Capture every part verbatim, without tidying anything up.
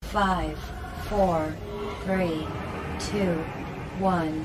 Five, four, three, two, one.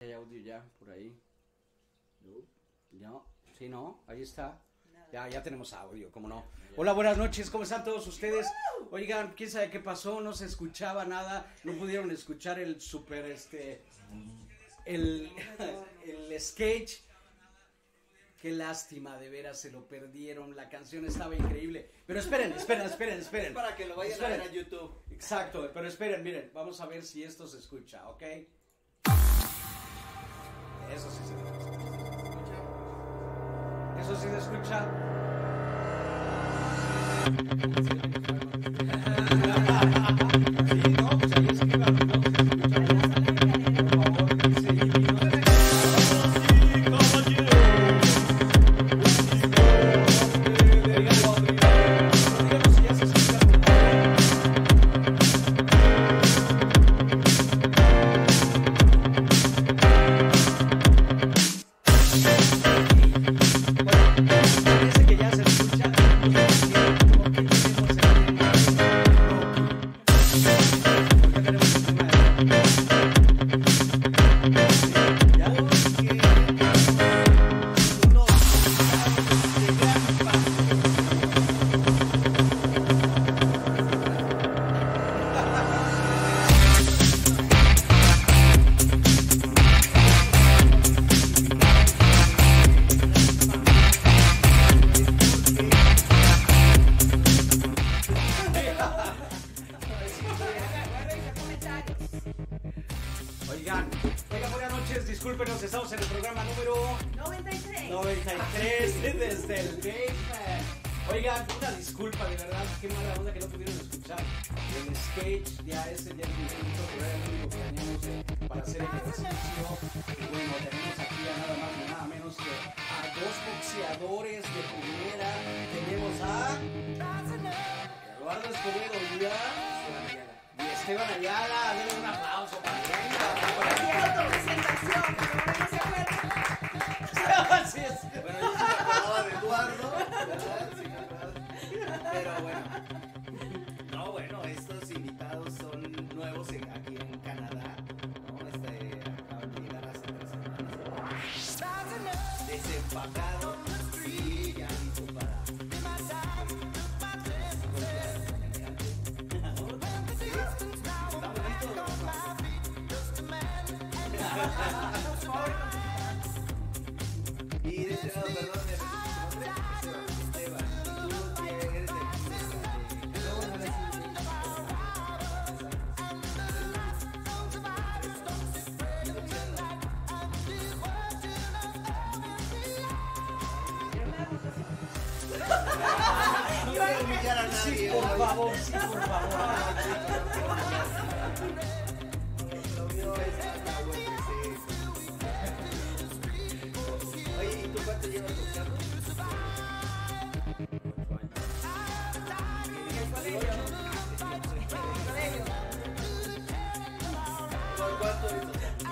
Hay audio ya por ahí. No, sí, no, ahí está. Ya, ya tenemos audio, cómo no. Hola, buenas noches, ¿cómo están todos ustedes? Oigan, quién sabe qué pasó, no se escuchaba nada, no pudieron escuchar el super, este, el, el sketch. Qué lástima, de veras, se lo perdieron, la canción estaba increíble. Pero esperen, esperen, esperen, esperen. Es para que lo vayan esperen. a ver a YouTube. Exacto, pero esperen, miren, vamos a ver si esto se escucha, ¿ok? Eso sí se escucha. Eso sí se escucha. Sí, no, pues ahí escriban, ¿no? Se escucha. Por favor, dice Jimmy, no se Oigan, oigan, buenas noches, discúlpenos, estamos en el programa número noventa y tres. noventa y tres desde el basement. Oigan, una disculpa, de verdad, qué mala onda que no pudieron escuchar el sketch, ya ese día que intento, pero era el único que teníamos eh, para hacer el ejercicio. Y bueno, tenemos aquí a nada más ni nada menos que a dos boxeadores de primera. Tenemos a Eduardo Escobedo y a y Esteban Ayala. Denle un aplauso para él. Autopresentación, pero no se acuerda. Así es. Bueno, yo sí me acordaba de Eduardo, ¿verdad? Sí me acuerdo. Pero bueno. No, bueno, estos invitados son nuevos en, aquí en Canadá, ¿no? Este, acaban de llegar hace tres semanas. Desempacado y ya listo para... Y de este lado, perdón, me repito su nombre, Esteban. Esteban, tú que eres de... No quiero humillar a nadie. Sí, por hoy. favor, sí, por favor. Lo mío es hasta U F C. Oye, ¿y tú cuánto llevas boxeando? En el colegio. En el colegio. ¿Por cuánto es? O sea,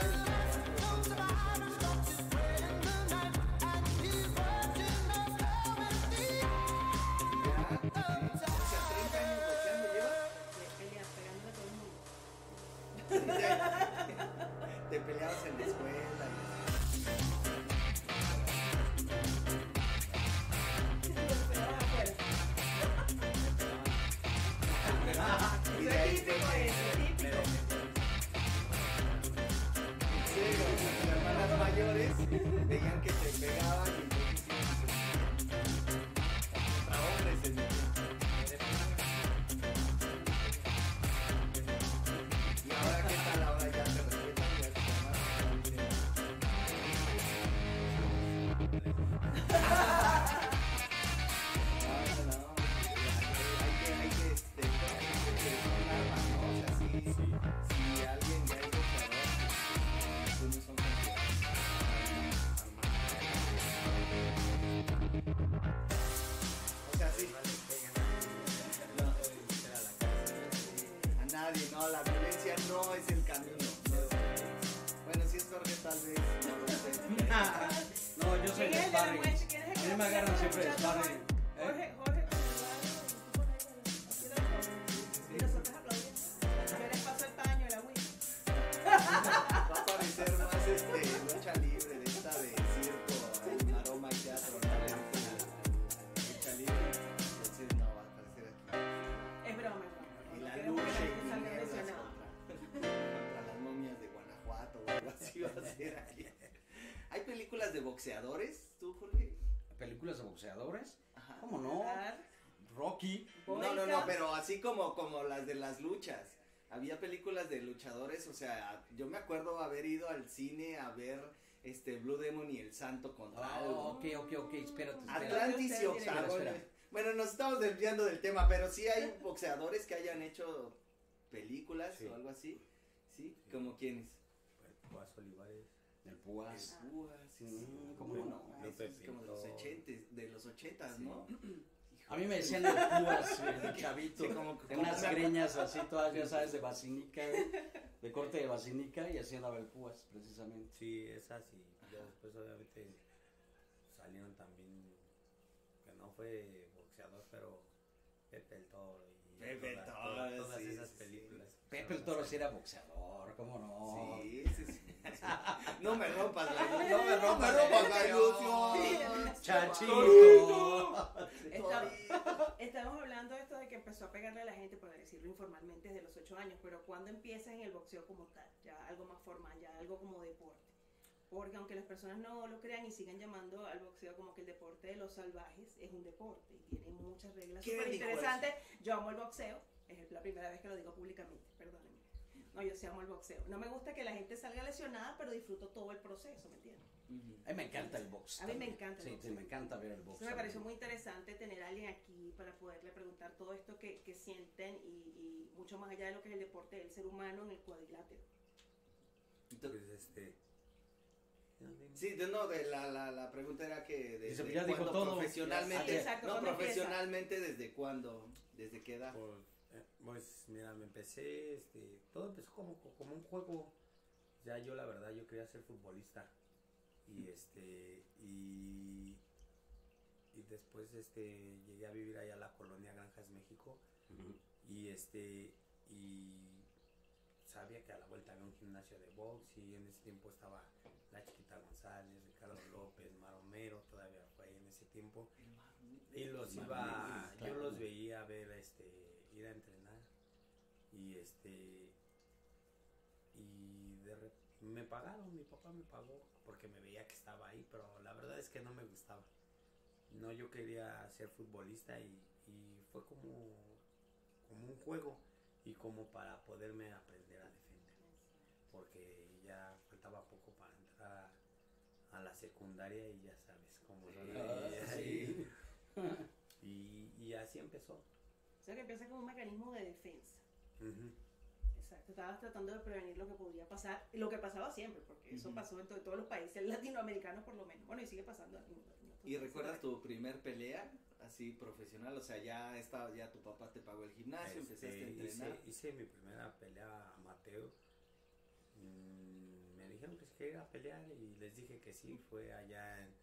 treinta años boxeando llevas. Pelea, pegándole a todo el mundo. Te peleabas en la escuela y... Y de ahí te... Sí, mis hermanas mayores veían que te pegaban y entonces contra hombres en el y ahora qué tal, ahora ya te respetan, ya te llaman. No, no, no, hay que, hay que, este, son armas, ¿no? O sea, si, si alguien ya es boxeador, pues no son o sea, sí. No, a nadie, no, la violencia no es el camino. No. Bueno, si es Jorge, tal vez, no lo sé. No, yo soy ¿Quién de es el de la sparring. muestra? ¿Quién es el A que mí lo me agarran observa, siempre de muchacho? sparring. Jorge, ¿Eh? Jorge, y nosotros aplaudiendo. Yo les paso el paño, la Wii. Va a parecer más de boxeadores, tú, Jorge? ¿Películas de boxeadores? Ajá. ¿Cómo no? Rocky. No, no, no, pero así como, como las de las luchas. Había películas de luchadores, o sea, yo me acuerdo haber ido al cine a ver este Blue Demon y el Santo contra algo. Oh, ok, ok, ok, espérate, espérate. Atlantis y Espera, Octagon. espera, espera. Bueno, nos estamos desviando del tema, pero sí hay boxeadores que hayan hecho películas Sí. o algo así. ¿Sí? ¿Como quiénes? Juan Olivares. El Púas. El Púas, sí, sí. Mm, ¿cómo Bueno, no? eso es como de los ochentas, de los ochentas, ¿no? A mí me decían el Púas, el chavito, Sí, como- de unas greñas así todas, ya sabes, de basinica, de corte de basinica, y así andaba el Púas, precisamente. Sí, esas y ya después obviamente salieron también, que no fue boxeador, pero Pepe el Toro y Pepe el todas, Toro, todas, todas sí, esas sí, películas. Pepe el Toro sí era boxeador, ¿cómo no? Sí, sí, sí. No me rompas la ilusión. No me rompas la ilusión. Chachito. Está- Estamos hablando de esto de que empezó a pegarle a la gente, por decirlo informalmente, desde los ocho años, pero cuando empieza en el boxeo como tal, ya algo más formal, ya algo como deporte. Porque aunque las personas no lo crean y sigan llamando al boxeo como que el deporte de los salvajes, es un deporte y tiene muchas reglas ¿Quién súper dijo interesantes. Yo amo el boxeo, es la primera vez que lo digo públicamente, perdónenme. No, yo sí amo el boxeo. No me gusta que la gente salga lesionada, pero disfruto todo el proceso, ¿me entiendes? A mí me encanta el box. A mí me también. encanta el Sí, boxeo. sí, me encanta ver el box. Entonces me pareció muy interesante tener a alguien aquí para poderle preguntar todo esto que, que sienten y, y mucho más allá de lo que es el deporte del ser humano en el cuadrilátero. Pues este. no, dime. Sí, de- no, de la, la, la pregunta era que de, Dice, de ya dijo cuándo todo. profesionalmente, Sí, exacto, no, ¿cuándo empieza? profesionalmente desde cuándo, desde qué edad. Pues, eh, pues mira, me empecé, este, todo empezó como, como un juego. Ya yo la verdad yo quería ser futbolista y este y y después este llegué a vivir allá a la colonia Granjas México Ujú. y este y sabía que a la vuelta había un gimnasio de box y en ese tiempo estaba la Chiquita González, Ricardo López, Maromero, todavía fue en ese tiempo y los iba, yo los veía a ver, este, ir a entrenar y este y de repente me pagaron, mi papá me pagó porque me veía que estaba ahí, pero la verdad es que no me gustaba. No, yo quería ser futbolista y, y fue como, como un juego y como para poderme aprender a defender, porque ya faltaba poco para entrar a, a la secundaria y ya sabes cómo son Ah, ahí. y, y así empezó. O sea que empieza como un mecanismo de defensa. Ujú. Exacto, estabas tratando de prevenir lo que podría pasar, y lo que pasaba siempre, porque eso Ujú. pasó en to- todos los países latinoamericanos por lo menos. Bueno, y sigue pasando. en- en otros ¿Y países. recuerdas tu primer pelea así profesional? O sea, ya estaba, ya tu papá te pagó el gimnasio, Este, empezaste a entrenar. hice, hice mi primera pelea amateur. Mm, me dijeron que si quería ir a pelear y les dije que sí. Fue allá en,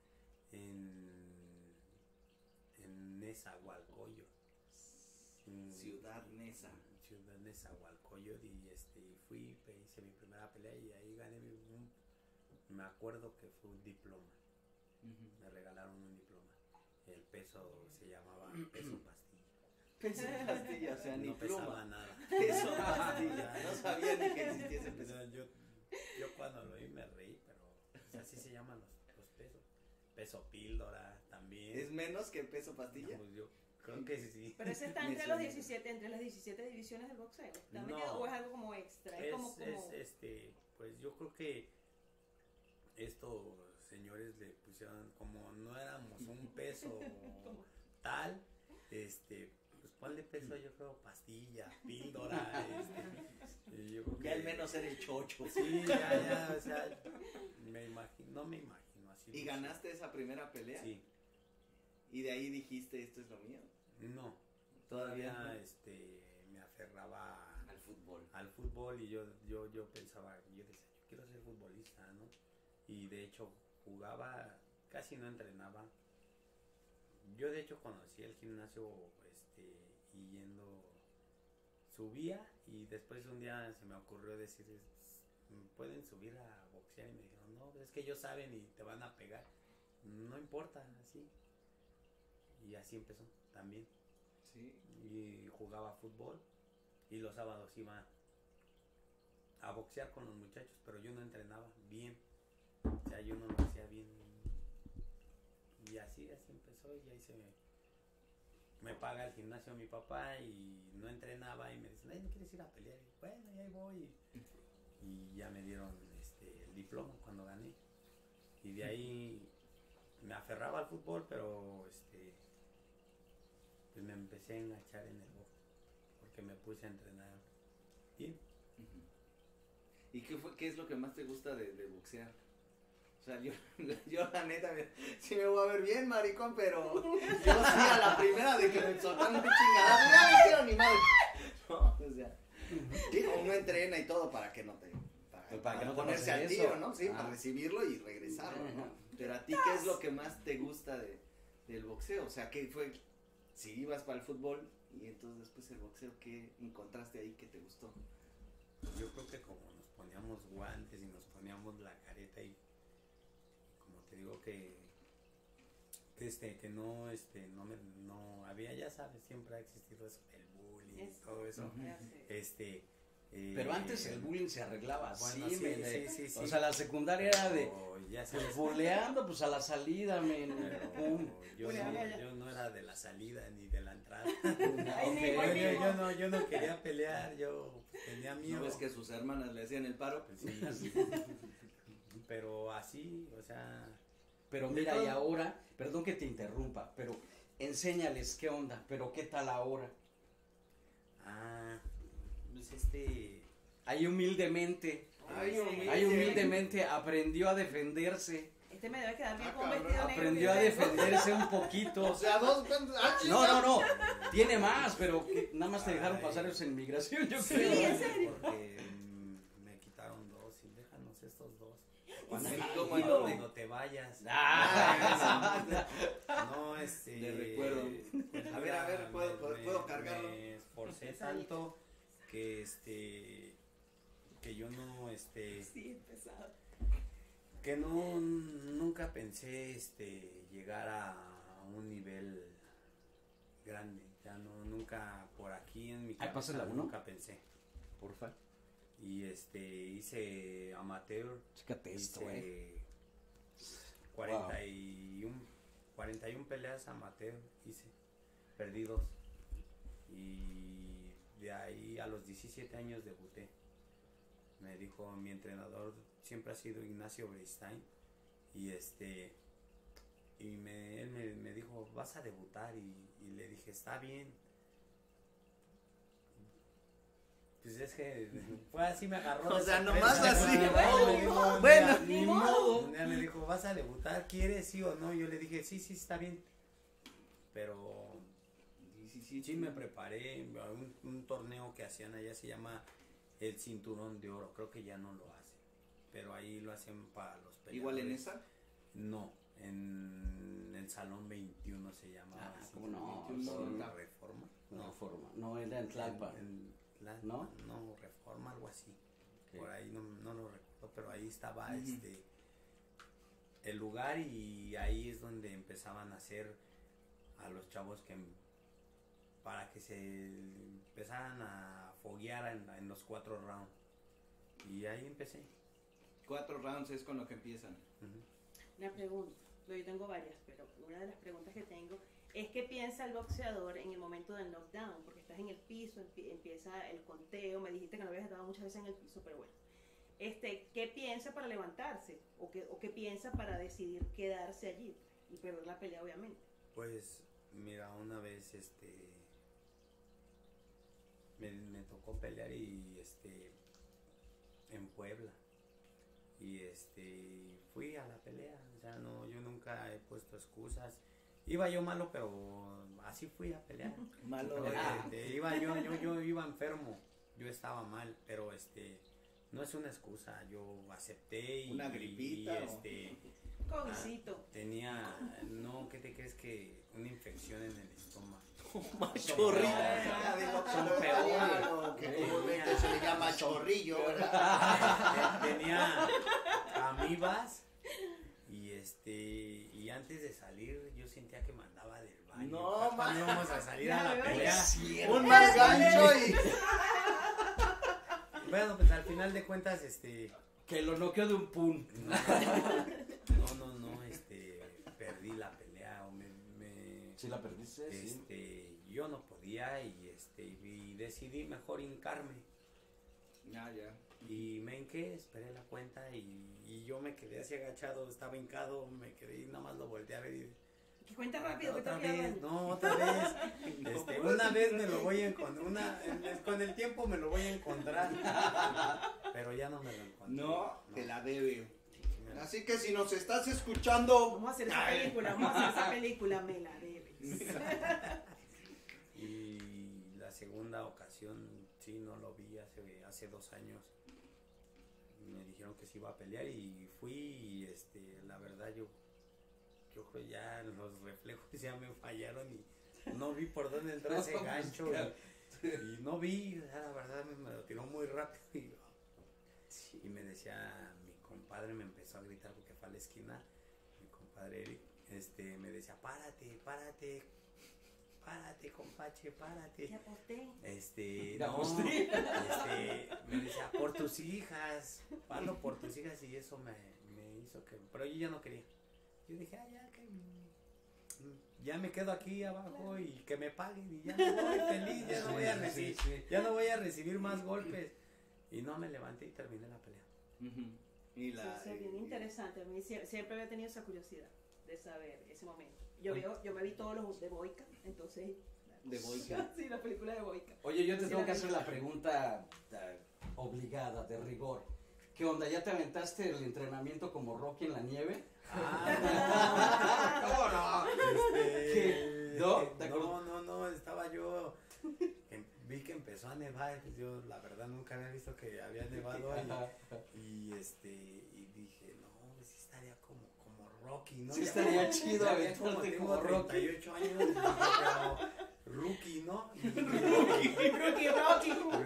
en, en Nezahualcóyotl. Mm, Ciudad Neza. Ciudad Nezahualcóyotl y este, fui, pe- hice mi primera pelea y ahí gané mi, un- me acuerdo que fue un diploma. Ujú. Me regalaron un diploma. El peso se llamaba peso pastilla. Peso pastilla, o sea, ni No pesaba pluma. nada. Peso pastilla. No sabía ni que existía ese O peso. sea, yo, yo cuando lo vi me reí, pero pues, así se llaman los, los pesos. Peso píldora también. ¿Es menos que peso pastilla? Pues yo creo que sí. Pero ese está Me entre los suena. diecisiete, entre las diecisiete divisiones del boxeo. ¿Está No. metido o es algo como extra? Es, Es, como, como... es, este, pues yo creo que estos señores le pusieron, como no éramos un peso como- tal, este, pues ponle peso, yo creo, pastilla, píldora, este, y yo creo Ya al que- menos era el chocho. Sí, ya, ya, o sea, me imagino, no me imagino así. ¿Y ganaste esa primera pelea? Sí, Y de ahí dijiste, esto es lo mío. no, Todavía todavía, no. este, me aferraba Al fútbol. al fútbol y yo, yo, yo pensaba, yo decía, yo quiero ser futbolista, ¿no? Y de hecho jugaba, casi no entrenaba. Yo de hecho conocí el gimnasio, este, y yendo, subía y después un día se me ocurrió decir, pueden subir a boxear y me dijeron, no, es que ellos saben y te van a pegar, no importa, así. Y así empezó también. Sí. Y jugaba fútbol y los sábados iba a boxear con los muchachos, pero yo no entrenaba bien, o sea, yo no lo hacía bien, y así, así empezó y ahí se me, me paga el gimnasio mi papá y no entrenaba y me dicen, ay, ¿no quieres ir a pelear? Y bueno, y ahí voy. Y, y ya me dieron este, el diploma cuando gané. Y de ahí me aferraba al fútbol, pero este, pues me empecé a enganchar en el box, porque me puse a entrenar bien. ¿Y qué, fue, qué es lo que más te gusta de, de boxear? O sea, yo, yo la neta, me, sí me voy a ver bien, maricón, pero yo sí a la primera de que me soltaron un chingadazo, ya no quiero ni madre. No, o sea, digo, uno entrena y todo para que no te, para, Para para que no te ponerse pase al eso. tiro, ¿no? Sí, Ah. para recibirlo y regresarlo, ¿no? Pero a ti, ¿qué es lo que más te gusta de, del boxeo? O sea, ¿qué fue? Si ibas para el fútbol y entonces después el boxeo, ¿qué encontraste ahí que te gustó? Yo creo que como nos poníamos guantes y nos poníamos la careta y como te digo que, que este que no este no me no había, ya sabes, siempre ha existido eso, el bullying y Eso. todo eso. Ujú. Ya sé. Este eh, Pero antes el bullying se arreglaba bueno, así, sí, men, sí, eh. sí, sí. O sea, la secundaria era de, Pero ya pues sabes, burleando, pues a la salida, men. pero Pum. yo, Bueno, no, ya, ya. yo no era de la salida ni de la entrada. Ahí mismo, yo, ahí yo- mismo. yo no yo no quería pelear, yo pues, tenía miedo. ¿No ves que sus hermanas le hacían el paro? Pues, sí. Pero así, o sea, Pero De mira, todo. y ahora, perdón que te interrumpa, pero enséñales qué onda, pero qué tal ahora. ah, pues este, Ahí humildemente, Ay, humilde. ahí humildemente aprendió a defenderse, Este me debe quedar bien Ah, con un cabrón. vestido negro. aprendió a bien blanco. defenderse un poquito. O sea, dos... ah, No, no, no, tiene más, pero que nada más te dejaron Ay. pasar eso en inmigración, yo Sí, creo. en serio. porque mm, me quitaron dos y déjanos estos dos. Cuando, Sí, cuando- ¿cómo en dónde? cuando te vayas. Ah, No, este. De recuerdo. pues, A ver, a ver, mira, ¿puedo- me- puedo- me- puedo cargarlo? Me esforcé tanto que este. Que yo no, este. Sí, es pesado. Que no, nunca pensé, este. Llegar a un nivel grande. Ya no, nunca por aquí en mi Ay, pásala uno. nunca pensé. Porfa, Y este, hice amateur. chécate esto, eh. Hice cuarenta y uno, cuarenta y uno peleas amateur hice, perdí dos. Y de ahí a los diecisiete años debuté. Me dijo mi entrenador, siempre ha sido Ignacio Breistein, y este, y me, él me, me dijo, vas a debutar, y, y le dije, está bien. Pues es que fue así, me agarró. O de sea, sorpresa. nomás así, Me oh, dijo, un bueno, día- ni modo. un día me dijo, ¿vas a debutar? ¿Quieres sí o no? Yo le dije, sí, sí, está bien. Pero sí me preparé. Un, un torneo que hacían allá se llama el Cinturón de Oro. Creo que ya no lo hacen. Pero ahí lo hacen para los peleadores. ¿Igual en esa? No, en el Salón veintiuno se llama. Ah, así, ¿cómo no? veintiuno, Sí. la Reforma. No, forma. No, era en Tlalpan. En- en la- ¿No? No, Reforma, algo así. Ok. Por ahí no, no lo recuerdo, pero ahí estaba Ujú. este el lugar, y ahí es donde empezaban a hacer a los chavos que para que se empezaran a foguear en, en los cuatro rounds. Y ahí empecé. Cuatro rounds es con lo que empiezan. Ujú. Una pregunta, yo tengo varias, pero una de las preguntas que tengo es qué piensa el boxeador en el momento del knockdown, porque estás en el piso, empie- empieza el conteo, me dijiste que no habías estado muchas veces en el piso, pero bueno. Este, ¿qué piensa para levantarse? ¿O qué, o qué piensa para decidir quedarse allí y perder la pelea, obviamente? Pues mira, una vez este me, me tocó pelear y este en Puebla, y este fui a la pelea. O sea, no, yo nunca he puesto excusas. Iba yo malo, pero así fui a pelear. Malo. Porque, Ah. este, iba yo, yo, yo iba enfermo, yo estaba mal, pero este no es una excusa. Yo acepté y Una gripita, y, o- este Covicito. tenía, no, ¿qué te crees? Que una infección en el estómago. Chorrillo. Ya digo, Son pero peores. claro, que comúnmente se le llama chorrillo, ¿verdad? Tenía amibas, y este y antes de salir yo sentía que mandaba del baño. No, ¿Cuándo íbamos a salir a la Ya, pelea? Un mal gancho y... Bueno, pues al final de cuentas, este, Que lo noqueó de un pun. no, no, no, no, este, perdí la pelea Sí la perdiste, sí. este, yo no podía y, este, y decidí mejor hincarme. Ya, ya. Y me hinqué, esperé la cuenta y, y yo me quedé así agachado, estaba hincado, me quedé y nada más lo volteé a ver y... Que cuenta rápido, que Otra te queda vez, no, otra vez. Este, una vez me lo voy a encontrar, una, en- con el tiempo me lo voy a encontrar. Pero ya no me lo encontré. No, te la debe. Sí me la- Así que si nos estás escuchando, Vamos a hacer esa película, vamos a hacer esa película, me la debes. Y la segunda ocasión, sí, no lo vi hace, hace dos años. Me dijeron que se iba a pelear y fui y, este, la verdad yo, yo creo ya los reflejos ya me fallaron y no vi por dónde entró ese gancho y, y no vi, o sea, la verdad me, me lo tiró muy rápido y, y me decía, mi compadre me empezó a gritar porque fue a la esquina, mi compadre Eric, este, me decía, párate, párate, párate, compache, párate. Te aposté. Este, ¿Te no, aposté? este, me decía, por tus hijas, hazlo por tus hijas y eso me, me hizo que, pero yo ya no quería. Yo dije, ah, ya que, mm, ya me quedo aquí abajo y que me paguen y ya me voy feliz, ya no voy a Sí, recibir, sí, sí. ya no voy a recibir más golpes. Y no me levanté y terminé la pelea. Ujú. Y la, Sí, sí, bien y- interesante. A mí sie- siempre había tenido esa curiosidad de saber ese momento. Yo veo, yo me vi todos los de Boyka, entonces. De Boyka. Sí, la película de Boyka. Oye, yo te Sí, tengo la que vi. hacer la pregunta eh, obligada, de rigor. ¿Qué onda? ¿Ya te aventaste el entrenamiento como Rocky en la nieve? Ah, este, ¿Qué? ¿No? ¿Te no, acuerdas? no, no, estaba yo, em- vi que empezó a nevar, pues yo la verdad nunca había visto que había nevado y, y este, y dije, no, pues sí estaría como, como Rocky, ¿no? Sí Ya estaría como- chido ya ves como aventarte tengo como Rocky. treinta y ocho años, y dije, pero Rookie, ¿no? Y- Rocky, Rocky.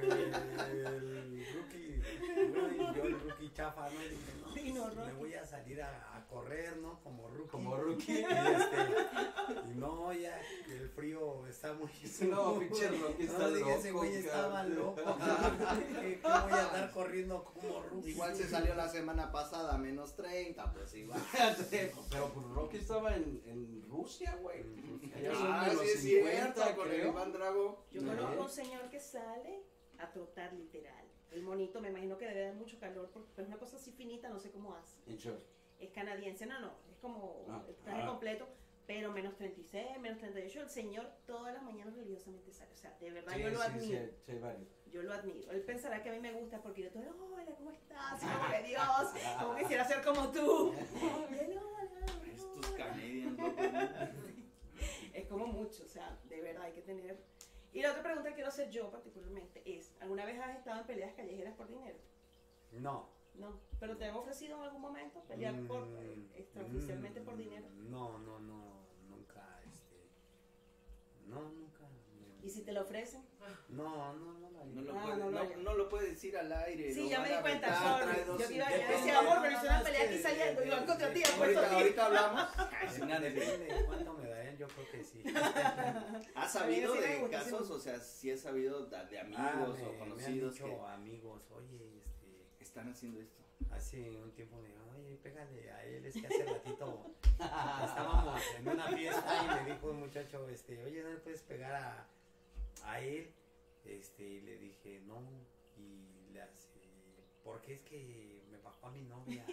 el rookie, bueno, yo el rookie chafa, ¿no? Y dije, no, Sí, no, pues, me Rocky. voy a salir a, a correr, ¿no? Como rookie. Como Rocky. Y, este, y no, ya el frío está muy... No, pinche Rocky está no, dije, ese loco, güey estaba cabrón. loco. ¿Qué, qué voy a andar corriendo como rookie? Igual se salió la semana pasada, menos treinta, pues igual. Pero pues Rocky estaba en, en Rusia, güey. Allá son Ah, menos sí es cincuenta, cierto, con el creo. Iván Drago. Yo Sí. conozco a un señor que sale a trotar literal. El monito, me imagino que debe dar mucho calor, porque pero es una cosa así finita, no sé cómo hace. En short. Es canadiense, no, no, es como Ah. el traje Ah. completo, pero menos treinta y seis, menos treinta y ocho. El señor todas las mañanas religiosamente sale. O sea, de verdad Sí, yo lo sí, admiro. sí, sí, hay varios. Yo lo admiro. Él pensará que a mí me gusta porque yo todo, hola, ¿cómo estás? Como que Dios, como quisiera ser como tú. Bien, hola, Estos hola. canadiens, loco. Es como mucho, o sea, de verdad hay que tener. Y la otra pregunta que quiero hacer yo particularmente es, ¿alguna vez has estado en peleas callejeras por dinero? No. No, pero ¿te han ofrecido en algún momento pelear por, eh, Mm, extraoficialmente por mm, dinero? No, no, no, nunca, este, no, nunca. me- ¿Y si te lo ofrecen? No, no, no, la No lo, Ah, puede, no lo no, haría. no lo puede decir al aire. Sí, lo ya van me di a cuenta, vetar, sorry. trae dos Yo, te iba, yo cincuenta. decía, amor, pero hice una No, pelea es aquí que- saliendo y van contra ti. después Ahorita, contigo. ahorita hablamos. Ay, sí, nada, Depende de cuánto me darían, yo creo que sí. ¿Has sabido Sí, me de gusta, sí me casos? gusta. O sea, si has sabido de de amigos Ah, o me- me han conocidos dicho que amigos, oye, este, están haciendo esto. hace un tiempo me dijeron, oye, pégale a él, es que hace ratito estábamos en una fiesta y me dijo un muchacho, este, oye, ¿no le puedes pegar a, a él? Este, y le dije, no, y le hace, porque es que me bajó a mi novia.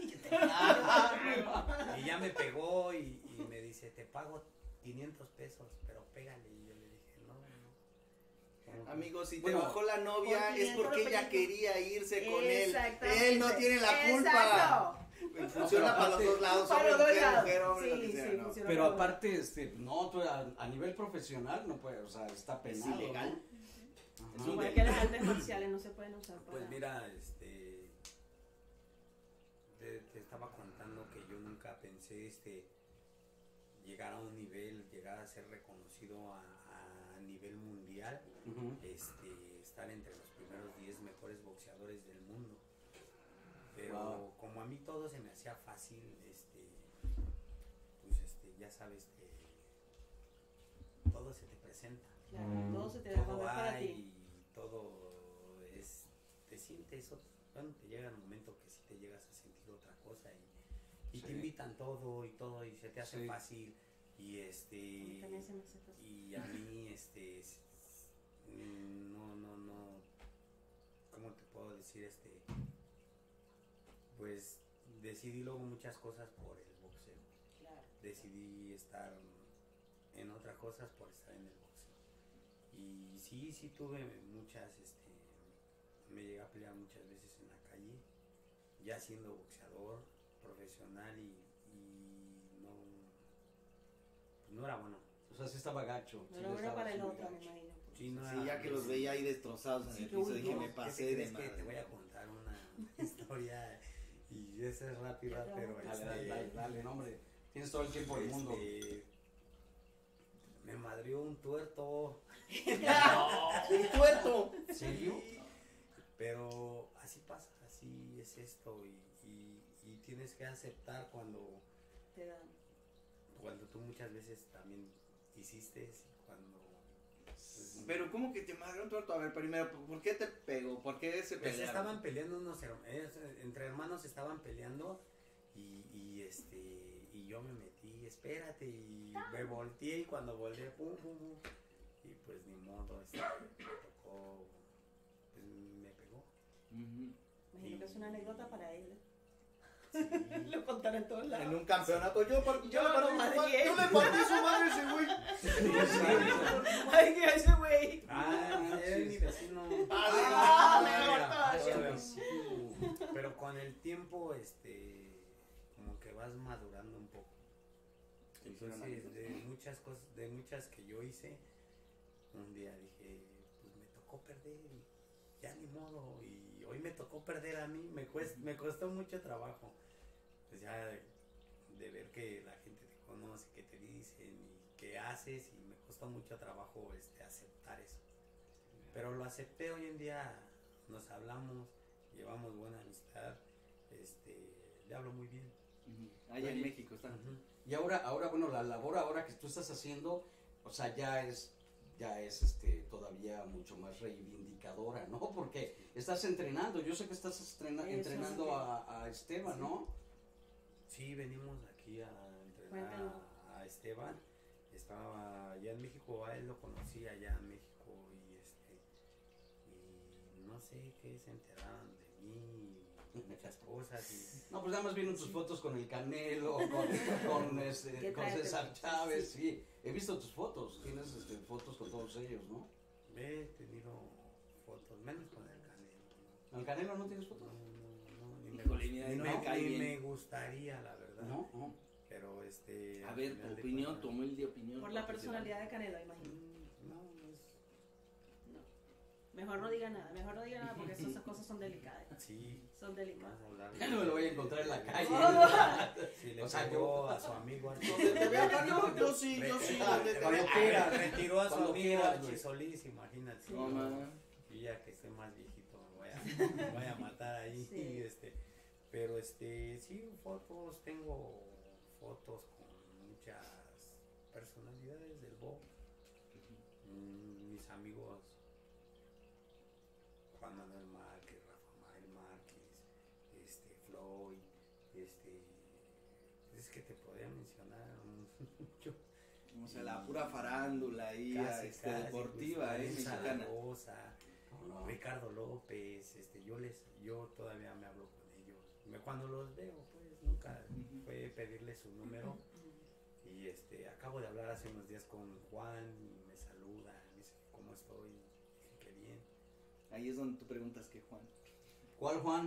Y ya me pegó y, y me dice, te pago quinientos pesos, pero pégale. Y yo le dije, no, no. ¿Cómo que? Amigos, si te Bueno, bajó la novia por es quinientos porque ella pesos. quería irse con él. Exactamente. Él no tiene la culpa. Exacto. Funciona No, pero para los aparte- dos lados. Para hombre, los dos mujer, lados. mujer, hombre, lo Sí, que sea, sí, ¿no? funciona. Pero aparte, este, no, tú a, a nivel profesional no puede, o sea, está Es penado. ilegal. ¿no? Es Ajá. un Igual que las artes marciales no se pueden usar para... Pues mira, este, te, te estaba contando que yo nunca pensé, este, llegar a un nivel, llegar a ser reconocido a, a nivel mundial, Ujú. este, estar entre los primeros diez mejores boxeadores del mundo. Pero Wow. como a mí todo se me hacía fácil, este, pues este, ya sabes que todo se te presenta. Claro, todo se te da Todo cuando es para hay ti. y todo es, te sientes, ot- bueno, te llega el momento que sí te llegas a sentir otra cosa y, y Sí. te invitan todo y todo y se te hace Sí. fácil Y este. A mí también se me hace fácil. Y a mí, este. s- No, no, no. ¿Cómo te puedo decir? Este. Pues decidí luego muchas cosas por el boxeo. Claro. Decidí estar en otras cosas por estar en el boxeo. Y sí, sí tuve muchas, este, me llegué a pelear muchas veces en la calle, ya siendo boxeador profesional y, y no, pues no era bueno. O sea, sí estaba gacho. No sí era bueno estaba para el muy otro, me gacho. imagino. Sí, no Sí, era- ya que los veía ahí destrozados en Sí, el que piso, uy, dije, no, me ¿Qué pasé te de crees que madre. te voy a contar una historia y esa es rápida, Ya, pero Dale, este, dale, dale, dale, no, hombre. Tienes todo el tiempo del mundo. este, me madrió un tuerto. ¡Un tuerto! ¿En serio? Pero así pasa, así es esto y, y, y tienes que aceptar cuando, Te dan. cuando tú muchas veces también hiciste y cuando... pues, Pero ¿cómo que te madre un tuerto? A ver, primero, ¿por qué te pegó? ¿Por qué se pues pelearon? estaban peleando unos hermanos, entre hermanos estaban peleando y, y este y yo me metí, espérate, y me volteé y cuando volteé, pum, pum, pum, y pues ni modo, este, me tocó, pues me pegó. Ujú. Imagino que es una anécdota para él. Sí. Lo contará en todos En lados. un campeonato, yo, par- yo, Yo le lo partí su madrié. madre, yo le partí su madre a ese güey. Ay, que ese güey. Ah, es mi vecino. Ah, me mira, cortó. mira. Ah, sí. Pero con el tiempo, este, como que vas madurando un poco. Entonces, de muchas cosas, de muchas que yo hice, un día dije, pues me tocó perder y ya ni modo. Y hoy me tocó perder a mí, me cuest, me costó mucho trabajo. Pues ya de, de ver que la gente te conoce, que te dicen y qué haces, y me costó mucho trabajo este, aceptar eso. Pero lo acepté hoy en día, nos hablamos, llevamos buena amistad, este, le hablo muy bien. Ujú. Allá en Oye, México está. Ujú. Y ahora, ahora, bueno, la labor ahora que tú estás haciendo, o sea, ya es, ya es este, todavía mucho más reivindicadora, ¿no? Porque estás entrenando, yo sé que estás estrena- Eso, entrenando sí. a, a Esteban, ¿no? Sí, venimos aquí a entrenar Cuéntanos. a, a Esteban. Estaba allá en México, a él lo conocí allá en México y este y no sé qué se enteraron de mí y muchas cosas y No, pues nada más vieron tus fotos con el Canelo, con, con, este, ¿Qué con trae? César Chávez, sí. He visto tus fotos, tienes este, fotos con todos ellos, ¿no? he tenido fotos, menos con el Canelo. ¿Con el Canelo no tienes No, fotos? no, no, ni me, Híjole, gust- ni- ni ni me- me cae ni bien. me gustaría, la verdad. No, no. Pero este. A al ver, final tu de opinión, cuentas- tu humilde opinión. Por la profesional. personalidad de Canelo, imagino. Mm, No, es. No. Mejor no diga nada, mejor no diga nada porque esas esas cosas son delicadas. Sí. Son delicadas. Vas a hablar Ya no me lo voy a encontrar en la calle. Si le O sea, pegó yo- a su amigo Archie. Donde te vea, Canelo, yo sí, yo sí, donde te Cuando vea. quieras. Retiró a su Cuando amigo quieras, Archie güey. Solís, imagínate. No, man. Yo ya que estoy más viejito me voy a, me voy a matar ahí. Sí. y este, pero este, sí, fotos, tengo fotos con muchas personalidades del box. Mm, mis amigos Juan Manuel Márquez, Rafael Márquez, este, Floyd, este, es que te podría mencionar mucho. O sea, la pura farándula ahí, Casi, este, casi, deportiva, pues, eh, Isabel mexicana. Zaragoza, No, no. Ricardo López, este, yo les, yo todavía me hablo con ellos. Me- Cuando los veo, pues nunca Ujú. fue pedirles su número. Y este, acabo de hablar hace unos días con Juan y me saluda, me dice cómo estoy, dije que bien. Ahí es donde tú preguntas que Juan. ¿Cuál Juan?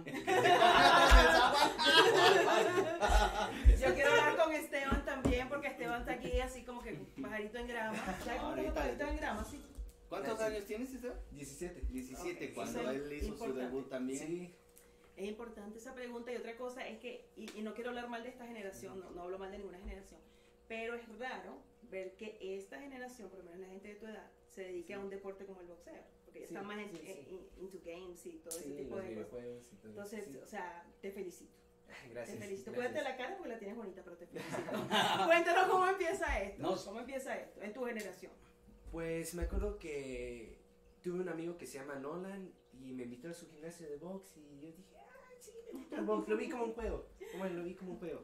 Yo quiero hablar con Esteban también porque Esteban está aquí así como que pajarito en grama. ¿Sabes cómo que Ahorita. pajarito en grama? Sí. ¿Cuántos Gracias. años tienes, César? diecisiete. diecisiete, Ok, cuando eso es él hizo importante. su debut también. Sí. Es importante esa pregunta y otra cosa es que, y, y no quiero hablar mal de esta generación, no, no hablo mal de ninguna generación, pero es raro ver que esta generación, por lo menos la gente de tu edad, se dedique a un deporte como el boxeo, porque ya Sí, están más en- sí, sí. en- in- into games y todo ese Sí, tipo los de cosas. videojuegos y todo. Entonces, Sí. o sea, te felicito. Ay, Te gracias. felicito. gracias. Cuídate la cara porque la tienes bonita, pero te felicito. Cuéntanos cómo empieza esto. No. ¿Cómo empieza esto en tu generación? Pues me acuerdo que tuve un amigo que se llama Nolan y me invitó a su gimnasio de box y yo dije, ah, sí, me gusta el box. Lo vi como un juego. Como lo vi como un juego.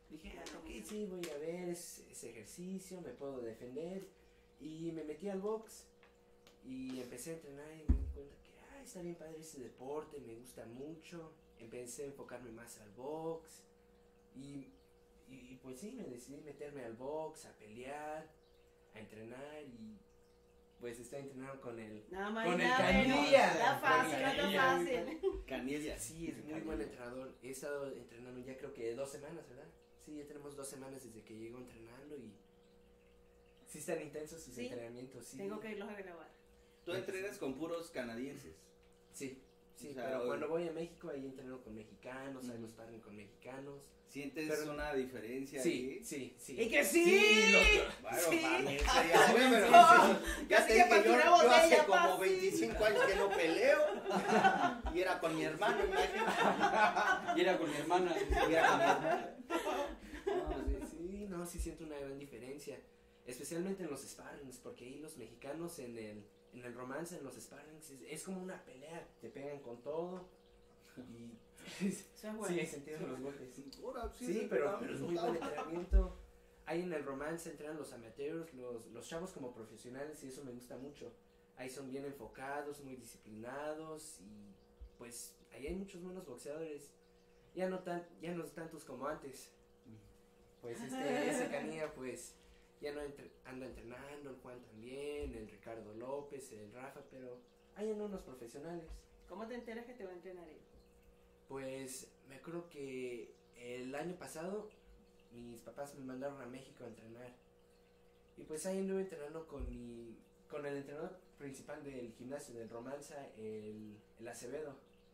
Dije, ah, ok, sí, voy a ver ese, ese ejercicio, me puedo defender. Y me metí al box y empecé a entrenar y me di cuenta que, ah, está bien padre ese deporte, me gusta mucho. Empecé a enfocarme más al box y, y, y pues sí, me decidí meterme al box, a pelear, a entrenar y pues estoy entrenando con el... Nada más Con y el nada menos. Canilla. Está fácil, Con no el está Canilla. fácil. Canilla. Sí, es muy buen entrenador. He estado entrenando ya creo que dos semanas, ¿verdad? Sí, ya tenemos dos semanas desde que llego entrenando y sí están intensos sus Sí. entrenamientos. Sí. Tengo que irlos a grabar. Tú entrenas con puros canadienses. Sí, sí, O sea, pero hoy- cuando voy a México ahí entreno con mexicanos, Ujú. hago sparring con mexicanos. ¿Sientes Pero- una diferencia Sí, ahí? sí, sí. ¡Y que sí! Sí, los- Bueno, Sí. vale, eso ya- bueno, pero- No, ya casi te que dije, partí yo, una yo hace botella, como fácil. veinticinco años que no peleo. Y era con mi hermano, imagínate. Y era con mi hermana. Y era con mi hermano. No, sí, sí, no, sí siento una gran diferencia. Especialmente en los sparrings, porque ahí los mexicanos en el, en el romance, en los sparrings, es, es como una pelea. Te pegan con todo. Y Eso es bueno. sí, hay sentido en los golpes. Ahora, Sí, sí, pero, pero- pero es muy buen entrenamiento. Ahí en el romance entrenan los amateurs, los, los chavos como profesionales y eso me gusta mucho. Ahí son bien enfocados, muy disciplinados y pues ahí hay muchos buenos boxeadores. Ya no tan, ya no tantos como antes. Pues este, ese Canilla pues ya no entre- anda entrenando, el Juan también, el Ricardo López, el Rafa, pero hay unos profesionales. ¿Cómo te enteras que te va a entrenar él? Pues me acuerdo que el año pasado mis papás me mandaron a México a entrenar. Y pues ahí anduve entrenando con mi con el entrenador principal del gimnasio del Romanza, el, el Acevedo.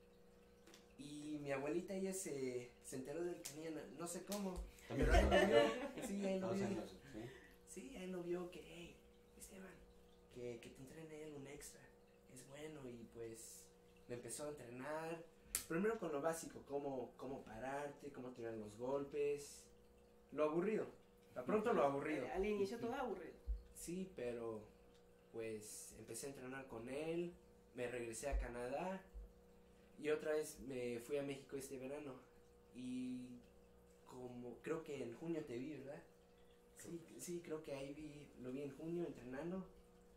Y mi abuelita ella se, se enteró del Canilla, no, no sé cómo. También Pero ahí estaba- lo vio. Sí, ahí lo Dos vio. años, ¿sí? Sí, ahí lo vio que, hey, Esteban, que, que te entrene él un extra. Es bueno y pues me empezó a entrenar. Primero con lo básico, cómo, cómo pararte, cómo tirar los golpes. Lo aburrido. A pronto lo aburrido. Eh, Al inicio todo es aburrido. Sí, pero pues empecé a entrenar con él. Me regresé a Canadá. Y otra vez me fui a México este verano. Y como creo que en junio te vi, ¿verdad? Sí, sí, creo que ahí vi, lo vi en junio entrenando.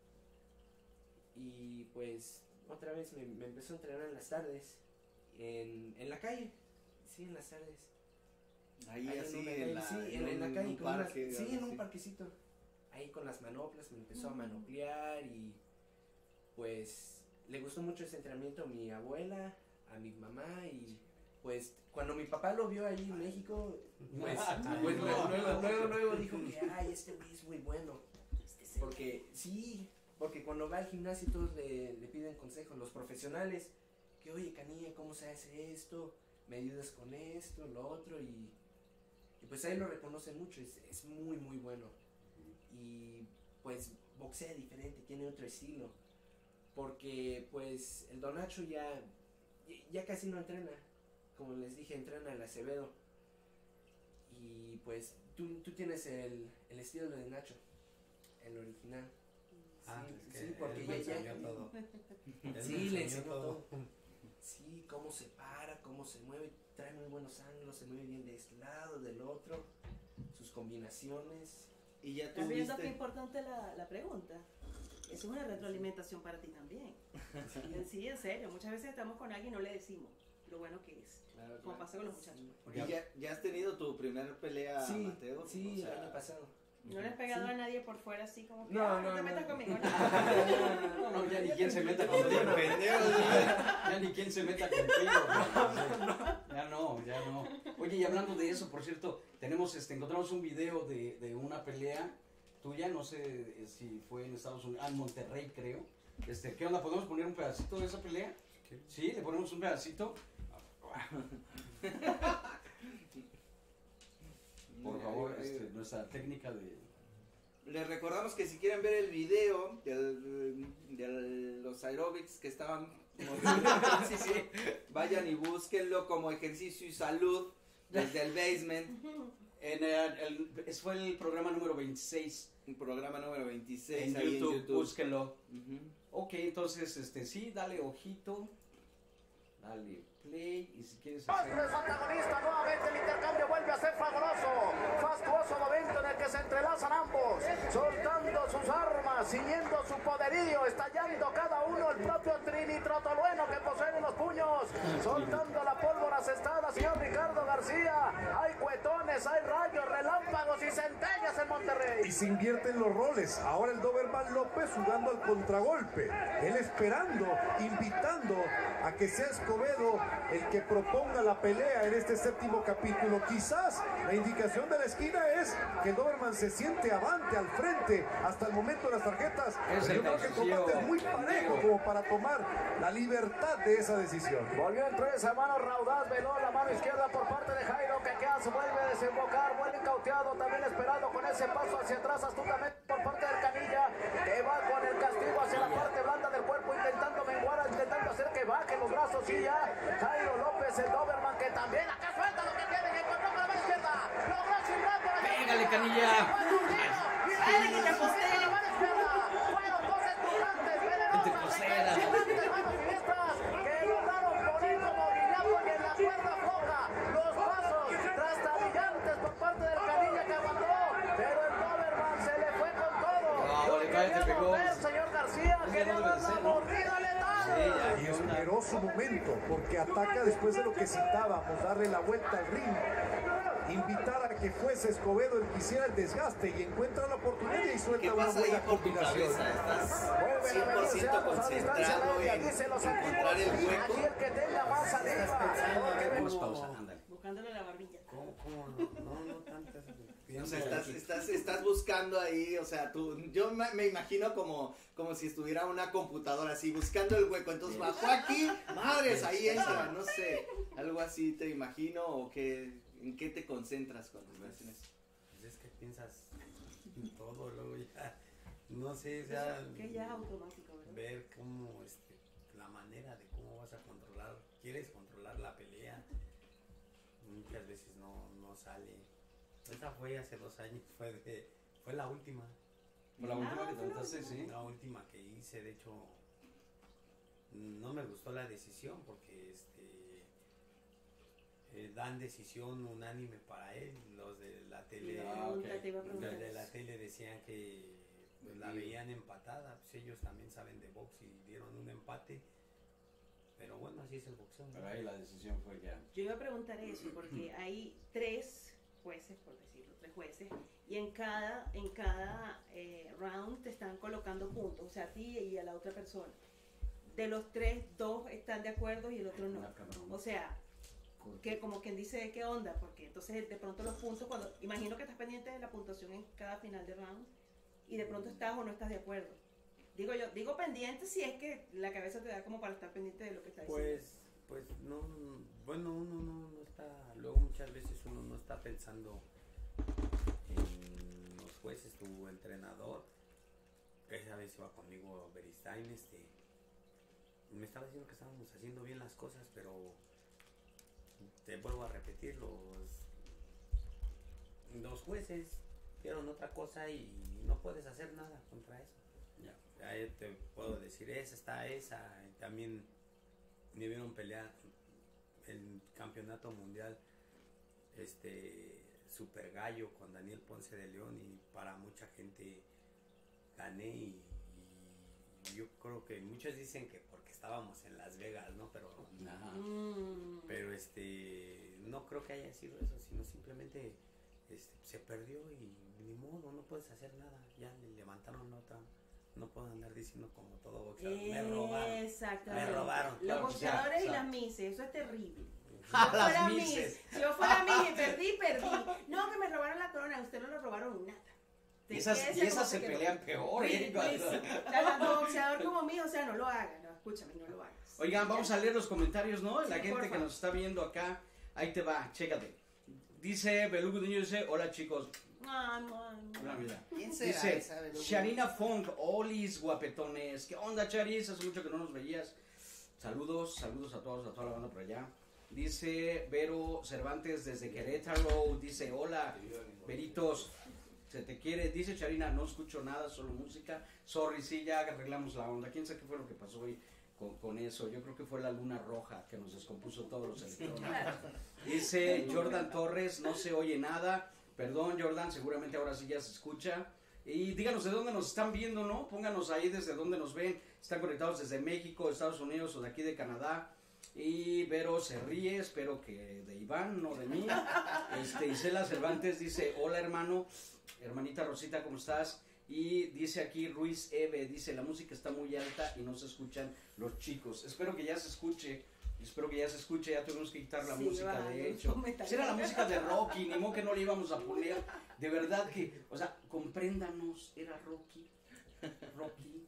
Y pues otra vez me, me empezó a entrenar en las tardes. En, en la calle. Sí, en las tardes. Ahí Ahí así una en calle, la, sí, en en, en la un- calle un con unas- parque, sí, algo en un así. parquecito. Ahí con las manoplas me empezó a manoplear y pues le gustó mucho ese entrenamiento a mi abuela, a mi mamá y pues cuando mi papá lo vio ahí en México, pues, pues luego, luego, luego, luego dijo que ay, este güey es muy bueno. Porque sí, porque cuando va al gimnasio todos le, le piden consejos, los profesionales, que oye Canilla, ¿cómo se hace esto? ¿Me ayudas con esto, lo otro? Y, y pues ahí lo reconocen mucho, es, es muy muy bueno. Y pues boxea diferente, tiene otro estilo. Porque pues el Don Nacho ya, ya casi no entrena. Como les dije, entrena el Acevedo. Y pues tú, tú tienes el, el estilo de Nacho, el original. Ah, Sí, es que sí, porque él ya, me ya- enseñó todo. Él Sí, me le enseñó enseñó todo. Sí, cómo se para, cómo se mueve, trae muy buenos ángulos, se mueve bien de este lado, del otro, sus combinaciones. Y ya ¿Estás viendo qué tuviste. importante la, la pregunta? Eso es una retroalimentación para ti también. En sí, en serio. Muchas veces estamos con alguien y no le decimos lo bueno que es. Claro, Como pasa con los muchachos. ¿Y ya, ya has tenido tu primer pelea Sí, amateur? sí, O sea, el año pasado. No le has pegado Sí. a nadie por fuera así como que No, "Ah, no, te no, metas no. conmigo. No, no, ya ni quién se meta contigo. Ya ni quién se meta contigo. Ya no, ya no. Oye, y hablando de eso, por cierto, tenemos, este, encontramos un video de, de una pelea tuya, no sé eh, si fue en Estados Unidos, ah, en Monterrey creo. Este, ¿qué onda? ¿Podemos poner un pedacito de esa pelea? ¿Qué? Sí, le ponemos un pedacito. Por favor, este, nuestra técnica de... Les recordamos que si quieren ver el video de, de los aerobics que estaban sí, sí, vayan y búsquenlo como ejercicio y salud desde el basement, En el, el- ese fue el programa número veintiséis un programa número veintiséis en ahí YouTube, en YouTube. búsquenlo. Ujú. Ok, entonces, este, sí, dale ojito. Dale play y si quieres Más hacer... es antagonista, nuevamente el intercambio vuelve a ser fabuloso. Fastuoso momento en el que se entrelazan ambos, soltando sus armas, ciñendo su poderío, estallando cada uno el propio trinitrotolueno que poseen en los puños, soltando la pólvora asestada, señor Ricardo García. Hay cuetones, hay rayos, relámpagos y centellas en Monterrey. Y se invierten los roles. Ahora el Doberman López jugando al contragolpe. Él esperando, invitando a que sea Escobedo el que proponga la pelea en este séptimo capítulo. Quizás la indicación de la esquina es que Doberman se siente avante, al frente, hasta el momento de las tarjetas. Es Pero yo creo que el combate es muy parejo como para tomar la libertad de esa decisión. Volvió en tres a mano raudaz, veló la mano izquierda por parte de Jairo, que queda, se vuelve a desembocar, vuelve cauteado, también esperado con ese paso hacia atrás astutamente por parte del Canilla, que va con el castigo hacia la parte blanda del cuerpo, intentando menguar, intentando hacer que baje los brazos y ya Jairo López, el Doberman, que también acá suelta lo que tiene, encontró con la mano izquierda, logró silbar por aquí. ¡Pégale, Canilla! ¡Ay, que te posee! La mano izquierda, fueron dos estudiantes, ¡Que te posea! grandes manos siniestras que lograron poner como guiñapo y en la cuerda floja los pasos trastabillantes por parte del Canilla que aguantó, pero el Doberman se le fue con todo. No, Lo le cae, te quería pegó. morder, señor García, Pues ya quería no dar debe la ser, ¿no? mordida letal. Y esperó su momento, porque ataca después de lo que citábamos, darle la vuelta al ring, invitar a que fuese Escobedo el que hiciera el desgaste y encuentra la oportunidad y ¿Qué suelta una pasa ahí buena por tu combinación. cabeza? Estás Vuelven a cien por venirse ciento ambos a distancia concentrado media, en dice los encontrar el antiguos. hueco. Aquí el que tenga más saliva, porque Vamos pausa, ándale. Buscándole la barbilla. ¿Cómo, cómo? No, no, no tantas. O sea, estás, estás, estás buscando ahí, o sea, tú, yo me, me imagino como, como si estuviera una computadora así, buscando el hueco, entonces bajó aquí, madres, ahí entra, no sé, algo así te imagino, o que, ¿en qué te concentras cuando estás en eso? Pues es que piensas en todo, luego ya, no sé, ya, Que ya es automático, ¿verdad? ver cómo, este, la manera de cómo vas a controlar, quieres controlar la pelea, muchas veces no, no sale. Esta fue hace dos años, fue de, fue la última, Por la última Ah, que fue la trataste, sí. la última que hice, de hecho, no me gustó la decisión porque, este, eh, dan decisión unánime para él, los de la tele, Ah, ok. Te iba a los preguntar de la eso. tele decían que pues, la veían empatada, pues ellos también saben de box y dieron un empate, pero bueno, así es el boxeo, ¿no? Pero ahí la decisión fue ya. Yo iba a preguntar eso porque hay tres jueces, por decirlo, tres jueces, y en cada, en cada eh, round te están colocando puntos, o sea, a ti y a la otra persona. De los tres, dos están de acuerdo y el otro no. Ah, cabrón. O sea, que como quien dice, ¿qué onda? Porque entonces de pronto los puntos, cuando imagino que estás pendiente de la puntuación en cada final de round, y de pronto estás o no estás de acuerdo. Digo yo, digo pendiente si es que la cabeza te da como para estar pendiente de lo que está diciendo. Pues, pues no, no, bueno, uno no, no está, luego muchas veces uno no está pensando en los jueces, tu entrenador, que esa vez iba conmigo Beristain, este, me estaba diciendo que estábamos haciendo bien las cosas, pero te vuelvo a repetir, los, los jueces vieron otra cosa y no puedes hacer nada contra eso. Ya. Ya te puedo decir, esa está esa, y también me vieron pelear el campeonato mundial, este, Super Gallo con Daniel Ponce de León, y para mucha gente gané, y, y yo creo que muchos dicen que porque estábamos en Las Vegas, ¿no? Pero, Ajá. Mm. pero este, no creo que haya sido eso, sino simplemente este, se perdió y ni modo, no puedes hacer nada, ya le levantaron la otra. No puedo andar diciendo como todo boxeador, me robaron, Exactamente. me robaron. Los Claro, boxeadores ya, y ya. las mises, eso es terrible. Si Ah, yo las fuera mises. Miss, si yo fuera Miss y perdí, perdí. No, que me robaron la corona, usted no le robaron nada. Y esas, y Ese como esas se quedó. pelean peor, Pues, ¿eh? pues, tanto boxeador como mío, o sea, no lo hagas, no, escúchame, no lo hagas. Oigan, vamos a leer los comentarios, ¿no? La Sí, gente que porfa. nos está viendo acá, ahí te va, chécate. Dice Belugo Niño, dice, hola chicos. Ah, no, no. Hola, mira. ¿Quién será Dice, esa, Belugo? Sharina Funk, olis guapetones. ¿Qué onda, Charis? Hace mucho que no nos veías. Saludos, saludos a todos, a toda la banda por allá. Dice Vero Cervantes desde Querétaro, dice, hola, Veritos, se te quiere. Dice Sharina, no escucho nada, solo música. Sorry, sí, ya arreglamos la onda. ¿Quién sabe qué fue lo que pasó hoy con, con eso. Yo creo que fue la luna roja que nos descompuso todos los electrones. Dice Jordan Torres, no se oye nada. Perdón, Jordan, seguramente ahora sí ya se escucha. Y díganos de dónde nos están viendo, ¿no? Pónganos ahí desde dónde nos ven. Están conectados desde México, Estados Unidos o de aquí de Canadá. Y Vero se ríe, espero que de Iván, no de mí. Este, Isela Cervantes dice, hola hermano, hermanita Rosita, ¿cómo estás? Y dice aquí Ruiz Eve, dice, la música está muy alta y no se escuchan los chicos. Espero que ya se escuche, espero que ya se escuche, ya tuvimos que quitar la Sí, música, va, de no, hecho. no me está- Pues era la música de Rocky, ni modo que no le íbamos a poner. De verdad que, o sea, compréndanos, era Rocky, Rocky,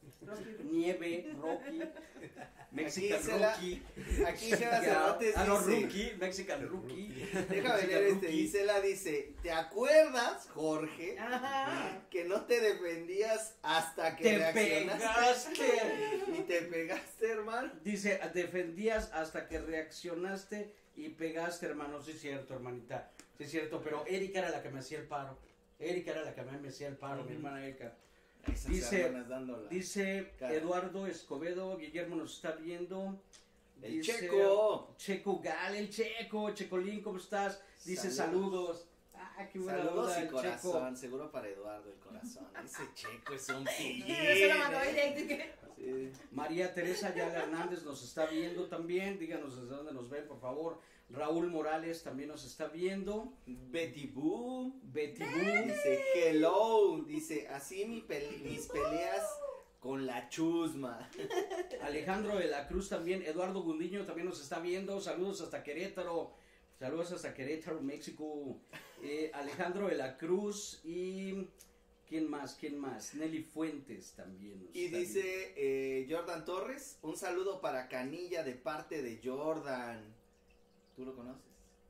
Nieve, Rocky, Mexican Aquí se la- Rocky. Aquí Isela Cervantes Ah, no, dice, Rookie, Mexican Rookie. déjame Mexican leer este, Rookie. Isela dice, ¿te acuerdas, Jorge, Ajá. que no te defendías hasta que Te reaccionaste? pegaste. Y te pegaste, hermano. Dice, defendías hasta que reaccionaste y pegaste, hermano. Sí es cierto, hermanita. Sí es cierto, pero Erika era la que me hacía el paro. Erika era la que me hacía el paro, mi hermana Erika. Esas Dice- hermanas dándola. Dice Cara. Eduardo Escobedo, Guillermo nos está viendo. El Dice, Checo. Checo Gal, el Checo, Checolín, ¿cómo estás? Dice saludos. Ah, qué buena Saludos onda, y el corazón, Checo. seguro para Eduardo el corazón. Ese Checo es un pillín. Se lo mandó ¿eh? directo y que- Sí. María Teresa Yala Hernández nos está viendo también. Díganos desde dónde nos ven, por favor. Raúl Morales también nos está viendo. Betty Boo Betty Boo. dice hello, dice así mi pele- mis peleas con la chusma. Alejandro de la Cruz también. Eduardo Gundiño también nos está viendo. Saludos hasta Querétaro. Saludos hasta Querétaro, México. Eh, Alejandro de la Cruz y... ¿Quién más? ¿Quién más? Nelly Fuentes también. nos Y está dice eh, Jordan Torres, un saludo para Canilla de parte de Jordan. ¿Tú lo conoces?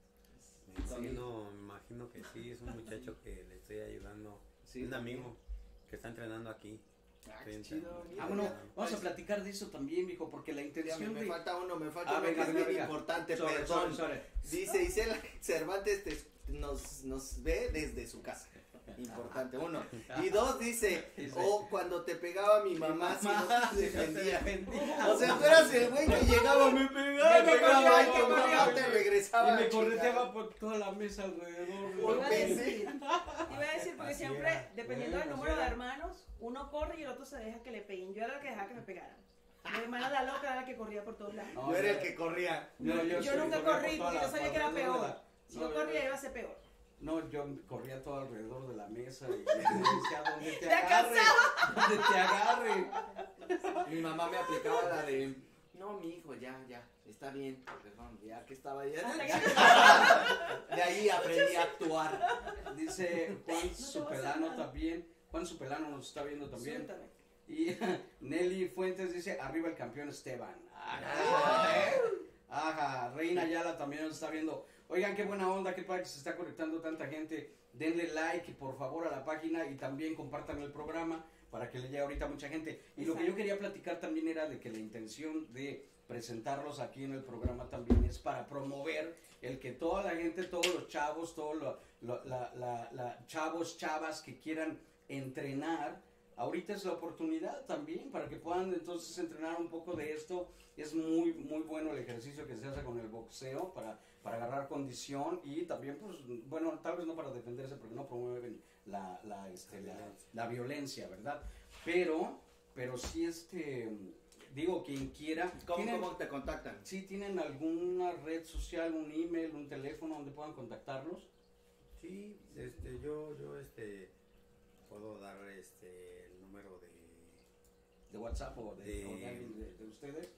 Sí, no, me imagino que sí, es un muchacho que le estoy ayudando, Sí, un amigo que está entrenando aquí. Ah, Estoy qué chido. entrenando. mira, Ah, bueno, ya. vamos a Ay, platicar de eso también, mijo, porque la ya, intención me, de... me falta uno, me falta Ah, uno venga, que es venga, bien venga. importante, Sorry, perdón. sorry, sorry. Dice Isela Cervantes te- nos, nos ve desde su casa. Importante, uno. Y dos, dice, Dice, o cuando te pegaba mi mamá, si no te si no te defendía. defendía. O sea, tú eras el güey que llegaba, me pegaba, Me me pegaba, pegaba, y me tu mamá pegaba. te regresaba. Y a me chingar. correteaba por toda la mesa alrededor. ¿Por Iba a qué? decir, iba a decir porque Así siempre, era. dependiendo Bueno, del número así de era. hermanos, uno corre y el otro se deja que le peguen. Yo era la que dejaba que me pegaran. Mi hermana la loca era la que corría por todos lados. No, Yo era el que corría. Yo, Yo, sí nunca corría corrí por toda porque yo la- sabía que era alrededor de peor. la- Si no, yo corría yo- iba a ser peor. No, yo corría todo alrededor de la mesa y le decía, donde te ¡Te agarre, donde te agarre. Mi mamá me aplicaba la de, no, mi hijo, ya, ya, está bien, perdón, ya que estaba ya. De ahí aprendí a actuar. Dice Juan te vas a Supelano nada. también. Juan Supelano nos está viendo también. Suéltame. Y Nelly Fuentes dice, arriba el campeón Esteban. Ajá, ¿eh? Ajá, Reina Ayala también nos está viendo. Oigan, qué buena onda, qué padre que se está conectando tanta gente. Denle like, por favor, a la página y también compartan el programa para que le llegue ahorita a mucha gente. Y lo que yo quería platicar también era de que la intención de presentarlos aquí en el programa también es para promover el que toda la gente, todos los chavos, todos los lo- la, la- la- chavos, chavas que quieran entrenar, ahorita es la oportunidad también para que puedan entonces entrenar un poco de esto. Es muy, muy bueno el ejercicio que se hace con el boxeo para, para agarrar condición y también, pues, bueno, tal vez no para defenderse porque no promueven la, la, este, la, la violencia, ¿verdad? Pero, pero sí, este, digo, quien quiera. ¿Cómo, ¿tienen, cómo te contactan? sí, ¿tienen alguna red social, un email, un teléfono donde puedan contactarlos? Sí, este, yo, yo, este, puedo dar, este, el número de, ¿De WhatsApp o de, De- o de alguien de, de ustedes?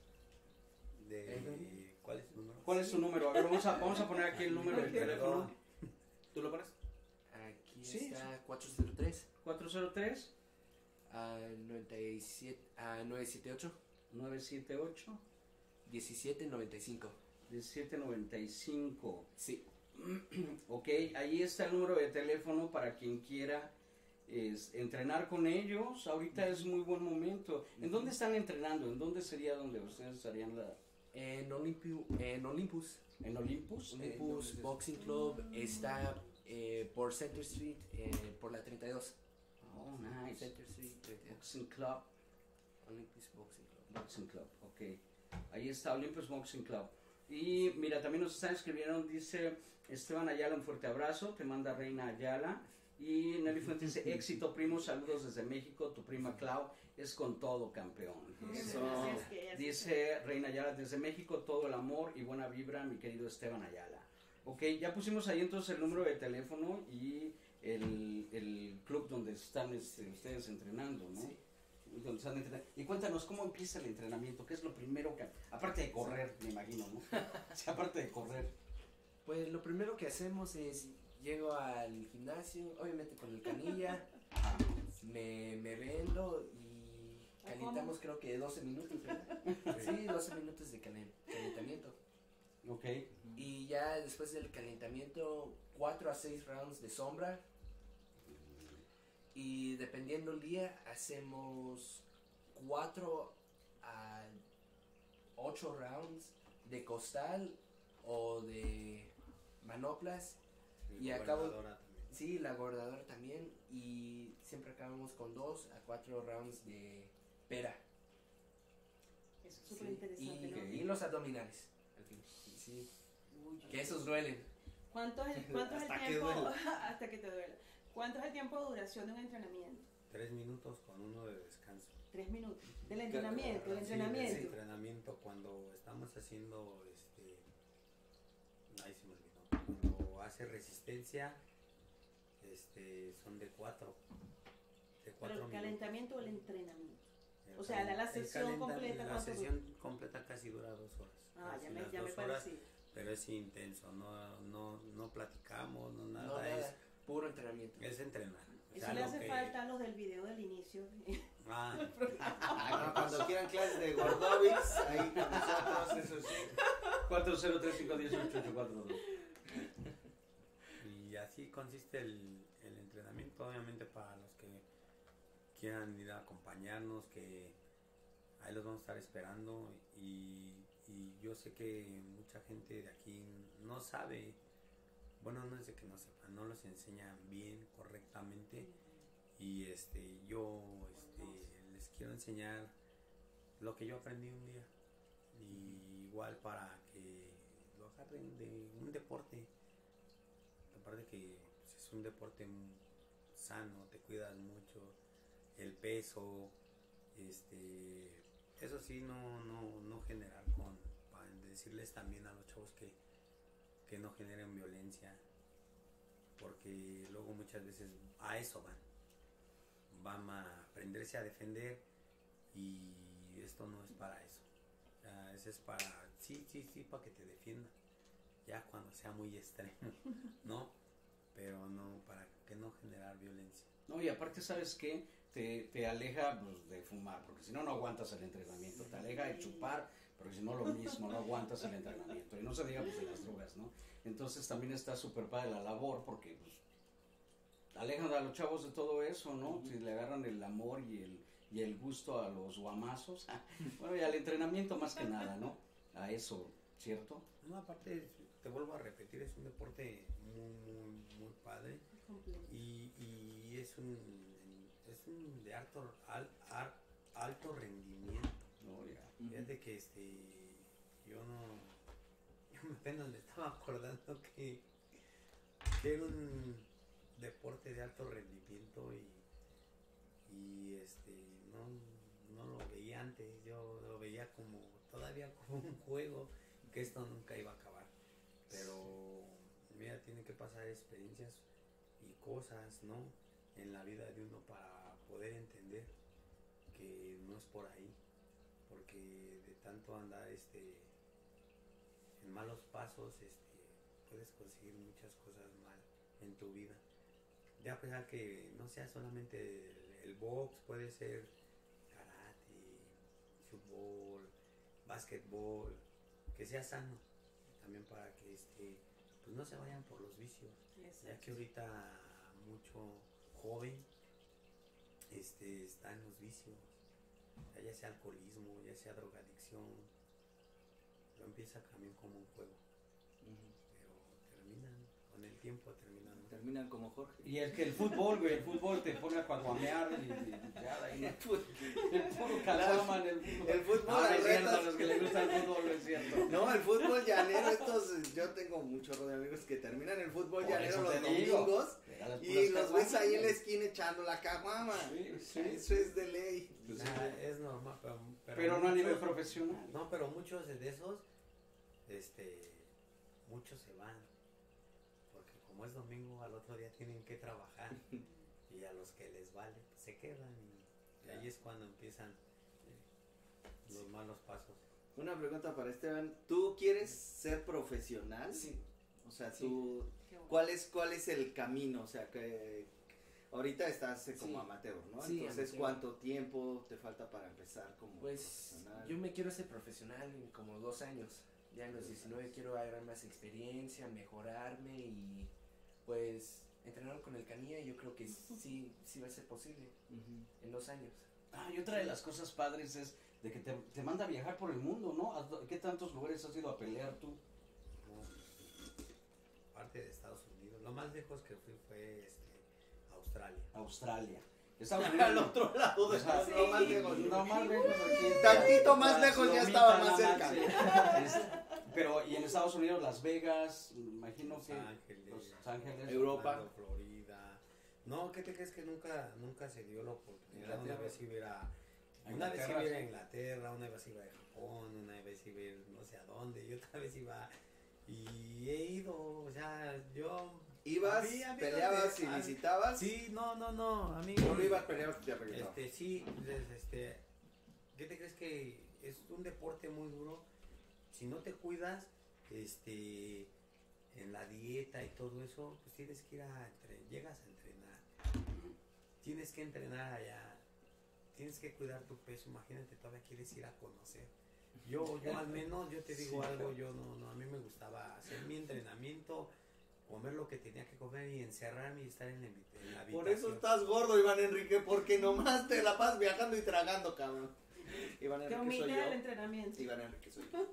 de, ¿cuál es su número? ¿Cuál es su número? A ver, vamos a, vamos a poner aquí el número de teléfono. ¿Tú lo pones? Aquí Sí, está cuatro cero tres cuatro cero tres, a noventa y siete a nueve siete ocho nueve siete ocho, diecisiete noventa y cinco. diecisiete noventa y cinco. Sí. Ok, ahí está el número de teléfono para quien quiera es, entrenar con ellos. Ahorita es muy buen momento. ¿En dónde están entrenando? ¿En dónde sería donde ustedes harían la... En, Olimpu- en Olympus. ¿En Olympus? Olympus Eh, ¿dónde es? Boxing Club está eh, por Center Street, eh, por la treinta y dos. Oh, nice. Center Street treinta y dos. Boxing Club. Olympus Boxing Club. Boxing Club, ok. Ahí está Olympus Boxing Club. Y mira, también nos están escribiendo, dice Esteban Ayala, un fuerte abrazo, te manda Reina Ayala. Y Nelly Fuentes dice, éxito primo, saludos desde México, tu prima Clau es con todo campeón. Eso. Gracias, que ella Dice Reina Ayala, desde México todo el amor y buena vibra, mi querido Esteban Ayala. Ok, ya pusimos ahí entonces el número de teléfono y el, el club donde están este, ustedes entrenando, ¿no? Sí. Donde están entrenando. Y cuéntanos, ¿cómo empieza el entrenamiento? ¿Qué es lo primero que... Aparte de correr, me imagino, ¿no? Sí, aparte de correr. Pues lo primero que hacemos es, llego al gimnasio, obviamente con el canilla, me, me vendo y calentamos creo que doce minutos, ¿verdad? Sí, doce minutos de calen- calentamiento. Ok. Y ya después del calentamiento, cuatro a seis rounds de sombra. Y dependiendo el día, hacemos cuatro a ocho rounds de costal o de manoplas. Y acabo, Gobernadora también. sí, la bordadora también. Y siempre acabamos con dos a cuatro rounds de pera. Eso es súper Sí, interesante, y, ¿no? y los abdominales. Al fin. Sí. Que esos duelen. ¿Cuánto es, cuánto es el Hasta que tiempo? duela. Hasta que te duela. ¿Cuánto es el tiempo de duración de un entrenamiento? Tres minutos con uno de descanso. Tres minutos. Del entrenamiento, el Sí, entrenamiento. ese entrenamiento cuando estamos haciendo este ahí se me olvidó. Cuando hace resistencia este son de cuatro de Pero cuatro el minutos. calentamiento o el entrenamiento. El O sea, la- la calen- el sesión calenta- completa, La ¿cuánto sesión completa casi dura dos horas. Ah, casi ya me, las ya me dos horas, parecí. pero es intenso, no, no, no platicamos, no nada, No, nada, es, puro entrenamiento. es entrenar. O Eso sea, le lo hace que- falta a los del video del inicio. Ah, Ah, cuando quieran clases de Gordovics, ahí con nosotros, eso sí. cuatro cero tres cinco uno ocho ocho cuatro dos. y así consiste el, el entrenamiento, obviamente para los que quieran ir a acompañarnos, que ahí los vamos a estar esperando y, y yo sé que mucha gente de aquí no sabe, bueno, no es de que no sepan, no los enseñan bien, correctamente y este yo este, les quiero enseñar lo que yo aprendí un día y igual para que lo agarren de un deporte, aparte que pues, es un deporte m- sano, te cuidas mucho, el peso, este, eso sí, no, no, no generar con, para decirles también a los chavos que, que no generen violencia, porque luego muchas veces a eso van, van a aprenderse a defender y esto no es para eso, o sea, eso es para, sí, sí, sí, para que te defiendan, ya cuando sea muy extremo, ¿no? Pero no, para que no generar violencia. No, y aparte, ¿sabes qué? Te, te aleja pues, de fumar, porque si no, no aguantas el entrenamiento. Te aleja de chupar, porque si no, lo mismo, no aguantas el entrenamiento. Y no se diga pues, de las drogas, ¿no? Entonces también está súper padre la labor, porque pues, alejan a los chavos de todo eso, ¿no? Si le agarran el amor y el, y el gusto a los guamazos. Bueno, y al entrenamiento más que nada, ¿no? A eso, ¿cierto? No, aparte, te vuelvo a repetir, es un deporte muy, muy, muy padre y, y es un es un de alto al, al- alto rendimiento. No, ya. Fíjate que este yo no yo apenas me estaba acordando que, que era un deporte de alto rendimiento y y este no, no lo veía antes, yo lo veía como todavía como un juego, que esto nunca iba a acabar, pero mira, tiene que pasar experiencias y cosas, ¿no? En la vida de uno para poder entender que no es por ahí, porque de tanto andar este en malos pasos este puedes conseguir muchas cosas mal en tu vida, ya a pesar que no sea solamente el, el box, puede ser karate, fútbol, básquetbol, que sea sano también para que este pues no se vayan por los vicios, ya que ahorita mucho joven este está en los vicios, ya, ya sea alcoholismo, ya sea drogadicción, lo empieza también como un juego, pero terminan con el tiempo terminan. Terminan como Jorge. Y es que el fútbol, güey, el fútbol te pone a cuaguamear y, y ya de ahí. El puro cazaman, el fútbol. El fútbol, Ah, las es cierto, retas. a los que les gusta el fútbol, es cierto. No, el fútbol llanero, estos, yo tengo un chorro de amigos que terminan el fútbol Por llanero eso los te digo. domingos Pega las y puras los ves ahí en la caguamas. esquina echando la caguama. Sí, sí. Eso es de ley. Pues sí. Nah, es normal, pero, pero, Pero no a nivel muchos- profesional. No, pero muchos de esos, este, muchos se van. Porque como es domingo, al otro día tienen que trabajar. Y a los que les vale, pues, se quedan. Y, y ahí es cuando empiezan eh, los malos pasos. Una pregunta para Esteban. ¿Tú quieres ser profesional? Sí. O sea, Sí. tú, Qué bueno. ¿cuál es, cuál es el camino? O sea, que ahorita estás eh, como Sí. amateur, ¿no? Sí, Entonces, amateur. ¿cuánto tiempo te falta para empezar como Pues profesional? yo me quiero hacer profesional en como dos años. Ya en los diecinueve quiero agarrar más experiencia, mejorarme y pues entrenar con el Canilla. Yo creo que sí, sí va a ser posible Ujú. en dos años. Ah, y otra de las cosas padres es de que te, te manda a viajar por el mundo, ¿no? ¿A do- ¿Qué tantos lugares has ido a pelear tú? No, parte de Estados Unidos. Lo más lejos que fui fue este, Australia. Australia. Estados Al Unidos. otro lado de O sea, lo más lejos. No más lejos aquí. Tantito más La lejos ya Lomita estaba más nada cerca. sí. Es- pero, y en Estados Unidos, Las Vegas, me imagino Los que Ángeles, Los Ángeles, Europa. Orlando, Florida. No, ¿qué te crees que nunca nunca se dio la oportunidad? Una Inglaterra. vez iba a ir a, A una vez Inglaterra, iba a ir a sí. Inglaterra, una vez iba a Japón, una vez iba a ir no sé a dónde, y otra vez iba y he ido, o sea, yo Ibas, Había amigos peleabas de- y ah, visitabas. sí, no, no, no, a mí No ibas, peleabas y te regresabas. Este, sí, pues, este, ¿qué te crees que es un deporte muy duro? Si no te cuidas, este, en la dieta y todo eso, pues tienes que ir a entrenar, llegas a entrenar, tienes que entrenar allá, tienes que cuidar tu peso, imagínate, todavía quieres ir a conocer. Yo, yo al menos, yo te digo Sí. algo, yo no, no, a mí me gustaba hacer mi entrenamiento, comer lo que tenía que comer y encerrarme y estar en la, invi- en la habitación. Por eso estás gordo, Iván Enrique, porque nomás te la pasas viajando y tragando, cabrón. Iván Te Enrique omite soy el yo. entrenamiento. Iván Enrique soy yo.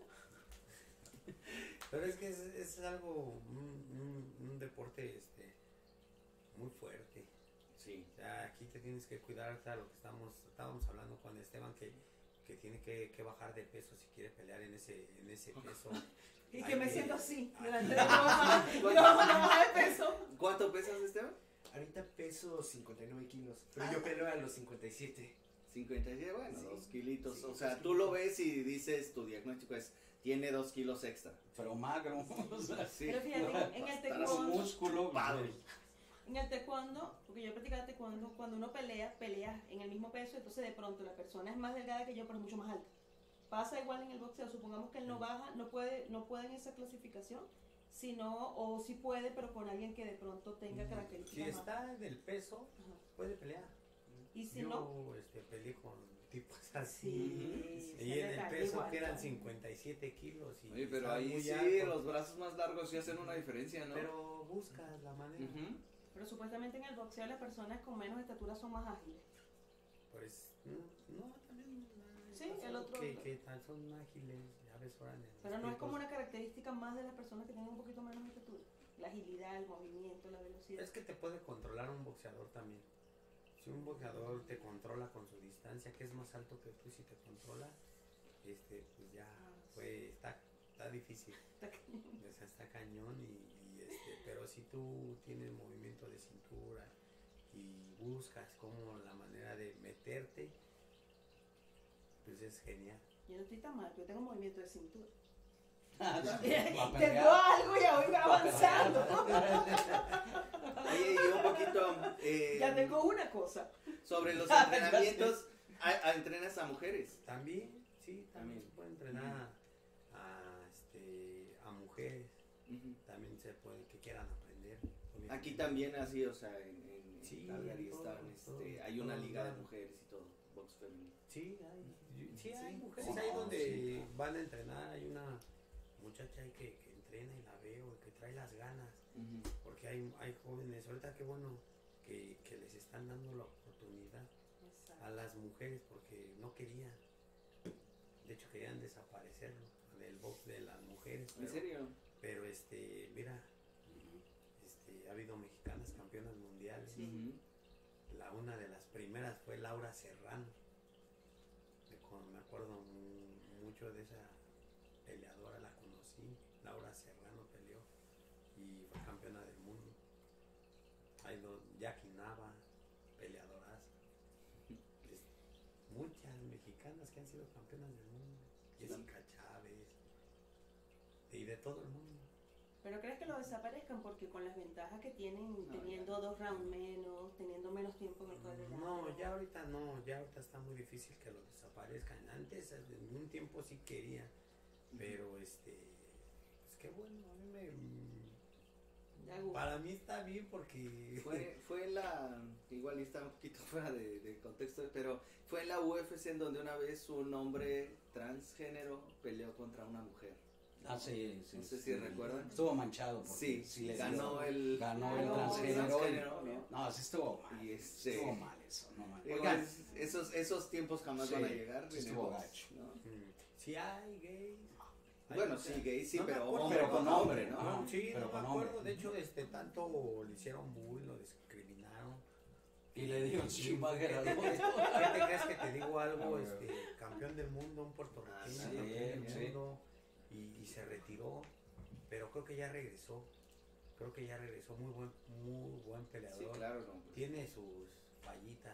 Pero es que es, es algo, un, un- un deporte este, muy fuerte. Sí. O sea, aquí te tienes que cuidar hasta lo que estamos, estábamos hablando con Esteban, que, que tiene que, que bajar de peso si quiere pelear en ese, en ese peso. Y Hay que me siento así, hay delante que- de mi mamá. Y no vamos a bajar de peso. ¿Cuánto pesas, Esteban? Ahorita peso cincuenta y nueve kilos, pero yo peleo a los cincuenta y siete. cincuenta y siete, bueno, Sí. dos kilitos. Sí, o dos sea, tú kilitos. lo ves y dices, tu diagnóstico es, tiene dos kilos extra. pero magro. O sea, Sí. Pero fíjate, en el Estarás con taekwondo, músculo. Padre. en el taekwondo, porque yo practicaba taekwondo, cuando uno pelea, pelea en el mismo peso, entonces de pronto la persona es más delgada que yo, pero es mucho más alta. Pasa igual en el boxeo, supongamos que él no baja, no puede, no puede en esa clasificación, sino, o sí puede, pero con alguien que de pronto tenga Si características más. está del peso, Ajá. puede pelear. Y si Yo no, este, peleé con tipos así. sí, Y se en le el cae peso igual, que eran ¿no? cincuenta y siete kilos. Y Oye, pero estaban ahí muy sí, altos. los brazos más largos sí hacen una diferencia, ¿no? Pero buscas la manera. Ujú. Pero supuestamente en el boxeo las personas con menos estatura son más ágiles. Pues, no, no, también. ah, Sí, pasa el otro- Que, que tal son ágiles, ya ves ahora en los Pero no es como tipos. una característica más de las personas que tienen un poquito menos estatura. La agilidad, el movimiento, la velocidad. Es que te puede controlar un boxeador también. Si un boxeador te controla con su distancia, que es más alto que tú, si te controla, este, pues ya fue, está, está difícil. Está cañón. O sea, está cañón y, y, este, pero si tú tienes movimiento de cintura y buscas como la manera de meterte, pues es genial. Yo no estoy tan mal, yo tengo movimiento de cintura. Pa' Tengo pelear. algo y ya voy avanzando. Oye, y un poquito eh, Ya tengo una cosa. sobre los entrenamientos. a- a- ¿Entrenas a mujeres? También, sí, también También. se puede entrenar a, este, a mujeres, Ujú. también se puede que quieran aprender. obviamente. Aquí también así, o sea, en, en, en Sí, Calgary en todo, están, todo, este, hay una todo liga de lado. mujeres y todo, box femenino. Sí, hay, sí, hay Sí. mujeres Sí, ahí no, donde sí. van a entrenar, hay una muchacha ahí que, que entrena y la veo, que trae las ganas, porque hay, hay jóvenes, ahorita qué bueno que, que les están dando la oportunidad a las mujeres porque no querían, de hecho querían desaparecerlo del box de las mujeres, ¿En pero, serio? pero este, mira, este, habido mexicanas campeonas mundiales. Sí. La una de las primeras fue Laura Serrano. Me, con- me acuerdo mu- mucho de esa peleadora, la conocí. Laura Serrano peleó y fue campeona del mundo. Hay dos, Jackie Nava, peleadoras. Es- muchas mexicanas que han sido campeonas del mundo. Jessica Chávez. Y de todo el mundo. ¿Pero crees que lo desaparezcan? Porque con las ventajas que tienen, No, teniendo dos rounds menos, teniendo menos tiempo en el cuadrilátero. No, ya ahorita no, ya ahorita está muy difícil que los desaparezcan. Antes, en un tiempo sí quería, pero este, pues qué bueno, a mí me... Ya gusta. Para mí está bien porque... Fue, fue la, igual está un poquito fuera de, de contexto, pero fue en la U F C en donde una vez un hombre transgénero peleó contra una mujer. Ah, sí, sí. No sé sí. si recuerdan. Estuvo manchado. Porque Sí, le ganó dio- el, ganó el ganó transgénero. transgénero, ¿no? No, sí estuvo mal. Y este- Estuvo mal eso, no mal. Igual, Oigan, esos, esos tiempos jamás Sí, van a llegar. sí en el estuvo box, gacho. ¿no? Mm, sí hay gays. Hay Bueno, muchas- sí, gay, sí, no me pero acuerdo, hombre pero con hombre, ¿no? ¿no? No, sí, Pero no con me acuerdo, hombre. de hecho, este, tanto le hicieron bull, lo discriminaron. y le dio un Schumacher al otro. ¿Qué te crees que te digo algo? Ah, Este, campeón del mundo, un puertorriqueño, Ah, sí, campeón del sí. mundo, y, y se retiró, pero creo que ya regresó. Creo que ya regresó, muy buen, muy buen peleador. Sí, claro, no. pues. Tiene sus fallitas.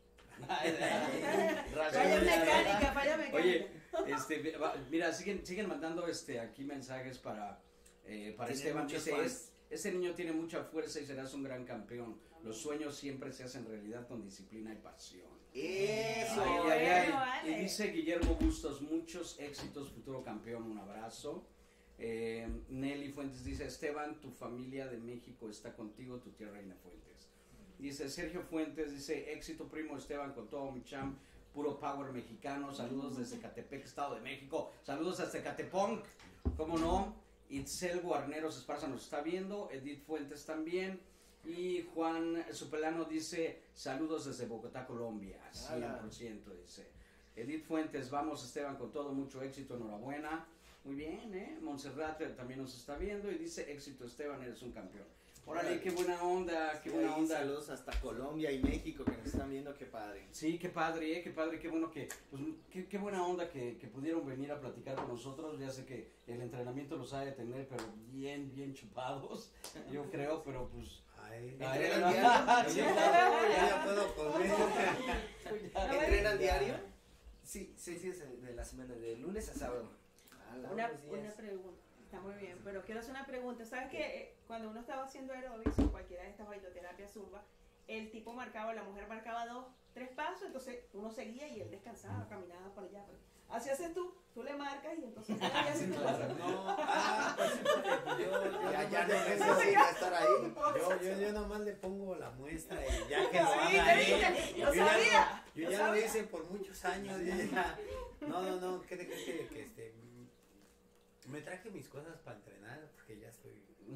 Falla mecánica, falla mecánica. Oye, este, va- mira, siguen, siguen mandando este, aquí mensajes para, eh, para Tiene Esteban. muchos Dice, fans. es, este niño tiene mucha fuerza y serás un gran campeón. Los sueños siempre se hacen realidad con disciplina y pasión. Eso. Ay, Bueno, ay, ay. vale. Y dice Guillermo Bustos, muchos éxitos, futuro campeón, un abrazo. Eh, Nelly Fuentes dice, Esteban, tu familia de México está contigo, tu tía Reina Fuentes. Dice Sergio Fuentes, dice, éxito primo Esteban con todo mi cham, puro power mexicano, saludos desde Catepec, Estado de México, saludos hasta Catepunk, ¿cómo no? Itzel Guarneros Esparza nos está viendo, Edith Fuentes también, y Juan Supelano dice, saludos desde Bogotá, Colombia, cien por ciento dice. Edith Fuentes, vamos Esteban con todo, mucho éxito, enhorabuena. Muy bien, ¿eh? Montserrat también nos está viendo y dice, éxito Esteban, eres un campeón. Órale, qué buena onda, qué Sí, buena ahí onda. Saludos hasta Colombia y México que nos están viendo, qué padre. Sí, qué padre, ¿eh? Qué padre, qué bueno que, pues, qué, qué buena onda que, que pudieron venir a platicar con nosotros. Ya sé que el entrenamiento los ha de tener, pero bien, bien chupados, yo creo, pero pues... Ay, Ay, ¿Entrenan no. diario? Sí, ya, ya puedo comer. ¿Entrenan diario? Sí, seis días de la semana, de lunes a sábado. Una, Todos los días. una pregunta, está muy bien, pero quiero hacer una pregunta. ¿Sabes que eh, cuando uno estaba haciendo aeróbics o cualquiera de estas bailoterapias zumba, el tipo marcaba, la mujer marcaba dos, tres pasos, entonces uno seguía y él descansaba, caminaba por allá. por- Así haces tú, tú le marcas y entonces tú ya haces tu cosa. No, ah, pues sí, porque pues yo, yo, Ya, nomás ya le no pongo- necesita estar ahí. yo, yo, yo nomás le pongo la muestra y ya que lo Sí, haga te él. dije, yo Yo ya sabía, lo- Yo yo ya lo sabía. hice por muchos años. yo ya- No, no, no, ¿qué te crees que, que este... Me traje mis cosas para entrenar porque ya estoy...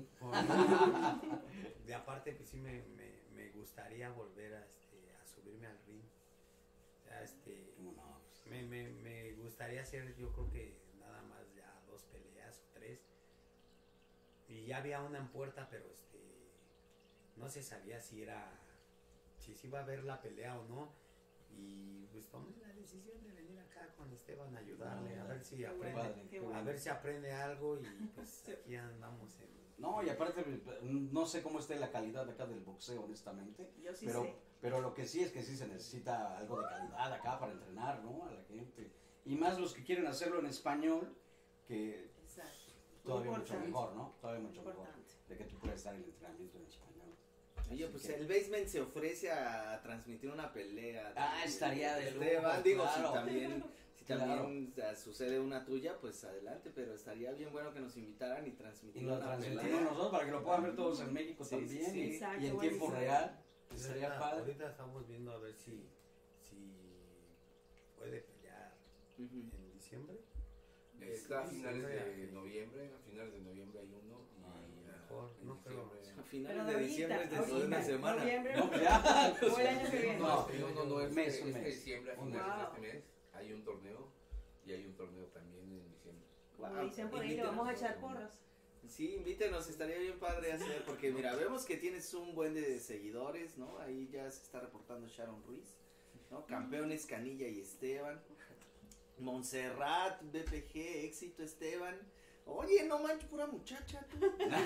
De aparte, pues sí me, me, me gustaría volver a, este, a subirme al ring. Ya, este... ¿Cómo no? Pues, Me, me, me gustaría hacer, yo creo que nada más ya dos peleas o tres. Y ya había una en puerta, pero este no se sabía si era, si se iba a ver la pelea o no. Y pues tomé la decisión de venir acá con Esteban a ayudarle, a ver si Qué aprende, bueno, padre, qué qué a bueno. ver si aprende algo y pues aquí andamos en... No, y aparte, no sé cómo esté la calidad acá del boxeo, honestamente. Yo sí pero, sé. pero lo que sí es que sí se necesita algo de calidad acá para entrenar, ¿no? A la gente. Y más los que quieren hacerlo en español, que Exacto. todavía mucho Importante. mejor, ¿no? Todavía mucho mejor. Importante. De que tú puedes dar el entrenamiento en español. Oye, Así pues que- el basement se ofrece a transmitir una pelea. Ah, estaría de lujo, Esteban, digo, claro. si también, si Claro. también o sea, sucede una tuya, pues adelante, pero estaría bien bueno que nos invitaran y Y transmitir lo una transmitimos pelea. nosotros para que lo puedan ver todos en México Sí, también. sí, sí. y- Exacto, y en tiempo buenísimo. real. Pues Estaría ahorita, padre. ahorita estamos viendo a ver si, si puede pelear Ujú. en diciembre. Está a Sí, finales sí, de sí. noviembre, a finales de noviembre hay uno y Ay, ah, mejor, en no creo. diciembre- A Pero finales de de diciembre es ahorita, dentro de una ahorita, semana. noviembre, No, ya. o el año que viene. No, No, no, no, no, este, mes, un este mes. diciembre, a Un finales mes. de este mes, hay un torneo y hay un torneo también en diciembre. Como Wow. dicen por ahí, le vamos a echar porras. Sí, invítenos, estaría bien padre hacer, porque mira, vemos que tienes un buen de seguidores, ¿no? Ahí ya se está reportando Sharon Ruiz, ¿no? Campeones Canilla y Esteban, Montserrat, B P G, Éxito Esteban. Oye, no manches, pura muchacha tú.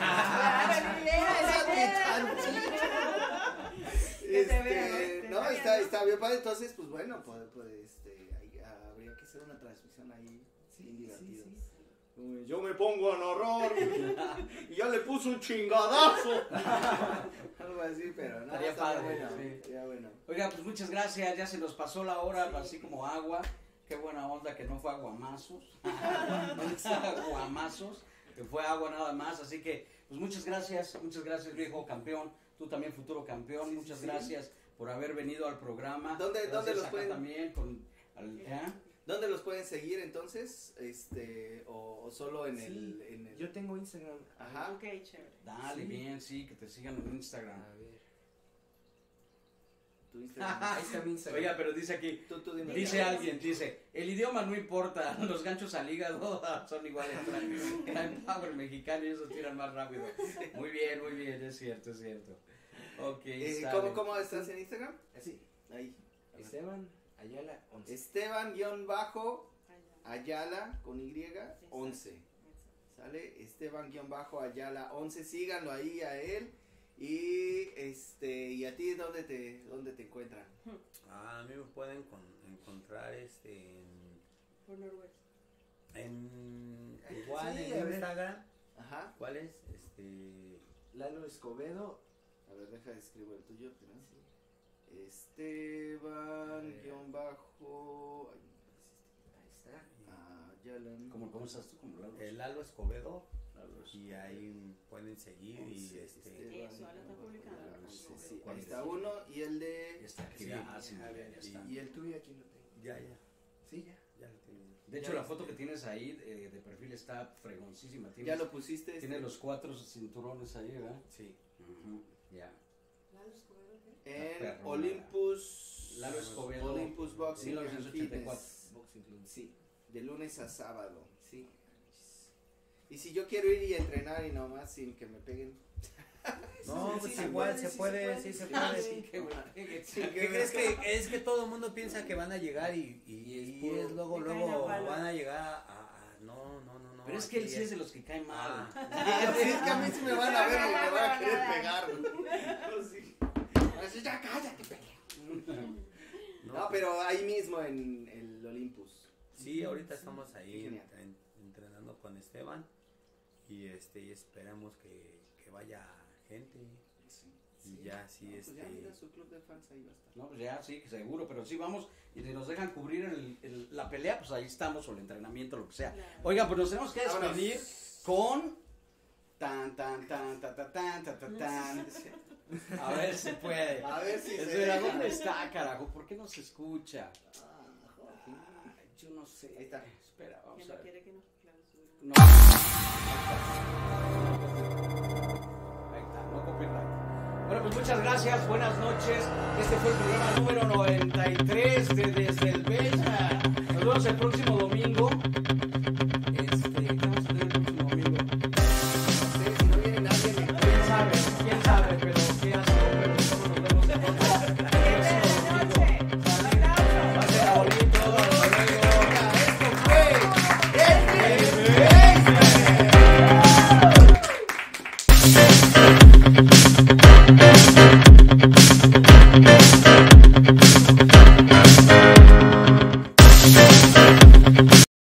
Este, no, está, está bien padre, entonces, pues bueno, pues, pues este, ahí, habría que hacer una transmisión ahí, bien divertido. Yo me pongo en horror y ya le puse un chingadazo. Algo así, pero no. Estaría está padre, bueno, sí. estaría bueno. Oiga, pues muchas gracias, ya se nos pasó la hora, así como agua. Qué buena onda que no fue aguamazos. No fue aguamazos, que fue agua nada más. Así que, pues muchas gracias, muchas gracias, viejo campeón. Tú también, futuro campeón. Sí, muchas sí. gracias por haber venido al programa. ¿Dónde- Gracias dónde los acá pueden- también con, al, ¿eh? ¿Dónde los pueden seguir entonces? Este, o, o solo en Sí, el, en el... Yo tengo Instagram. Ajá. Ok, chévere. Dale, Sí. bien, sí, que te sigan en Instagram. A ver. Tu Instagram. Ahí está mi Instagram. Oiga, pero dice aquí, Tú, tú dime. dice alguien, dice, el idioma no importa, los ganchos al hígado son iguales, traen, traen power mexicano y esos tiran más rápido. Muy bien, muy bien, es cierto, es cierto. Ok, Eh, sale. ¿cómo, ¿Cómo estás en Instagram? Así. Ahí. Esteban Ayala once. Esteban-Ayala con Y once. ¿Sale? Esteban-Ayala once. Síganlo ahí a él. Y este y a ti, ¿dónde te, dónde te encuentran? Ah, a mí me pueden con- encontrar este en, Por Noroeste. en igual Sí, a en ver. Instagram. Ajá. ¿Cuál es? Este Lalo Escobedo. A ver, deja de escribir el tuyo. ¿no? Esteban guión bajo. Ay, Ahí está. Ayala. ¿Cómo, cómo estás tú? ¿Cómo lo hago? el Lalo Escobedo Lalo y ahí pueden seguir y once, este Esteban, Eso, ahora está publicando. once, sí, ¿Cuál ahí es? está uno y el de. Está aquí, Sí. ah, sí, A ya, ver, ya está. y el tuyo aquí lo tengo. ya ya Sí, ya. ya lo tengo. De hecho, la foto que tienes ahí eh, de perfil está fregoncísima. Tienes, Ya lo pusiste. tiene este, los cuatro cinturones ahí, ¿verdad? Sí. Ujú, ya. en perrona. Olympus. Lalo Escobedo, Olympus Boxing mil and novecientos ochenta y cuatro. Fitness. Boxing Club. Sí, de lunes a sábado. Sí. Y si yo quiero ir y entrenar y nomás sin que me peguen. No, Sí, pues sí se igual puede, se sí puede, se puede, sí se sí, puede. sí. Qué bueno. ¿Qué crees que es que todo el mundo piensa que van a llegar y, y, Y es y puro- es luego Le caen luego a palo. van a llegar a, a- no no no no Pero es que él aquí sí es de los que cae mal. Ah. Sí, es que a mí sí me van a ver y me van a querer pegar. No, sí. Así, ya cállate, pendejo. No, pero ahí mismo en el Olympus. Sí, ahorita estamos ahí Genial. en- entrenando con Esteban y este y esperamos que, que vaya gente y ya sí No, pues este ya mira su club de fans ahí va a estar. No, pues ya, sí, seguro, pero sí vamos y si nos dejan cubrir el- el- la pelea, pues ahí estamos, o el entrenamiento, lo que sea. Claro. Oigan, pues nos tenemos que Vámonos. despedir con tan, tan, tan, tan, tan, tan, tan, tan, tan. A ver si puede. A ver si se Espera, deja. ¿dónde está, carajo? ¿Por qué no se escucha? Ah, joder. Ay, yo no sé. Ahí está. Espera, Que vamos no a ver. quiere que nos clausuren. No. Ahí está, no copyright. Bueno, pues muchas gracias, buenas noches. Este fue el programa número noventa y tres de Desde el Basement. Nos vemos el próximo domingo.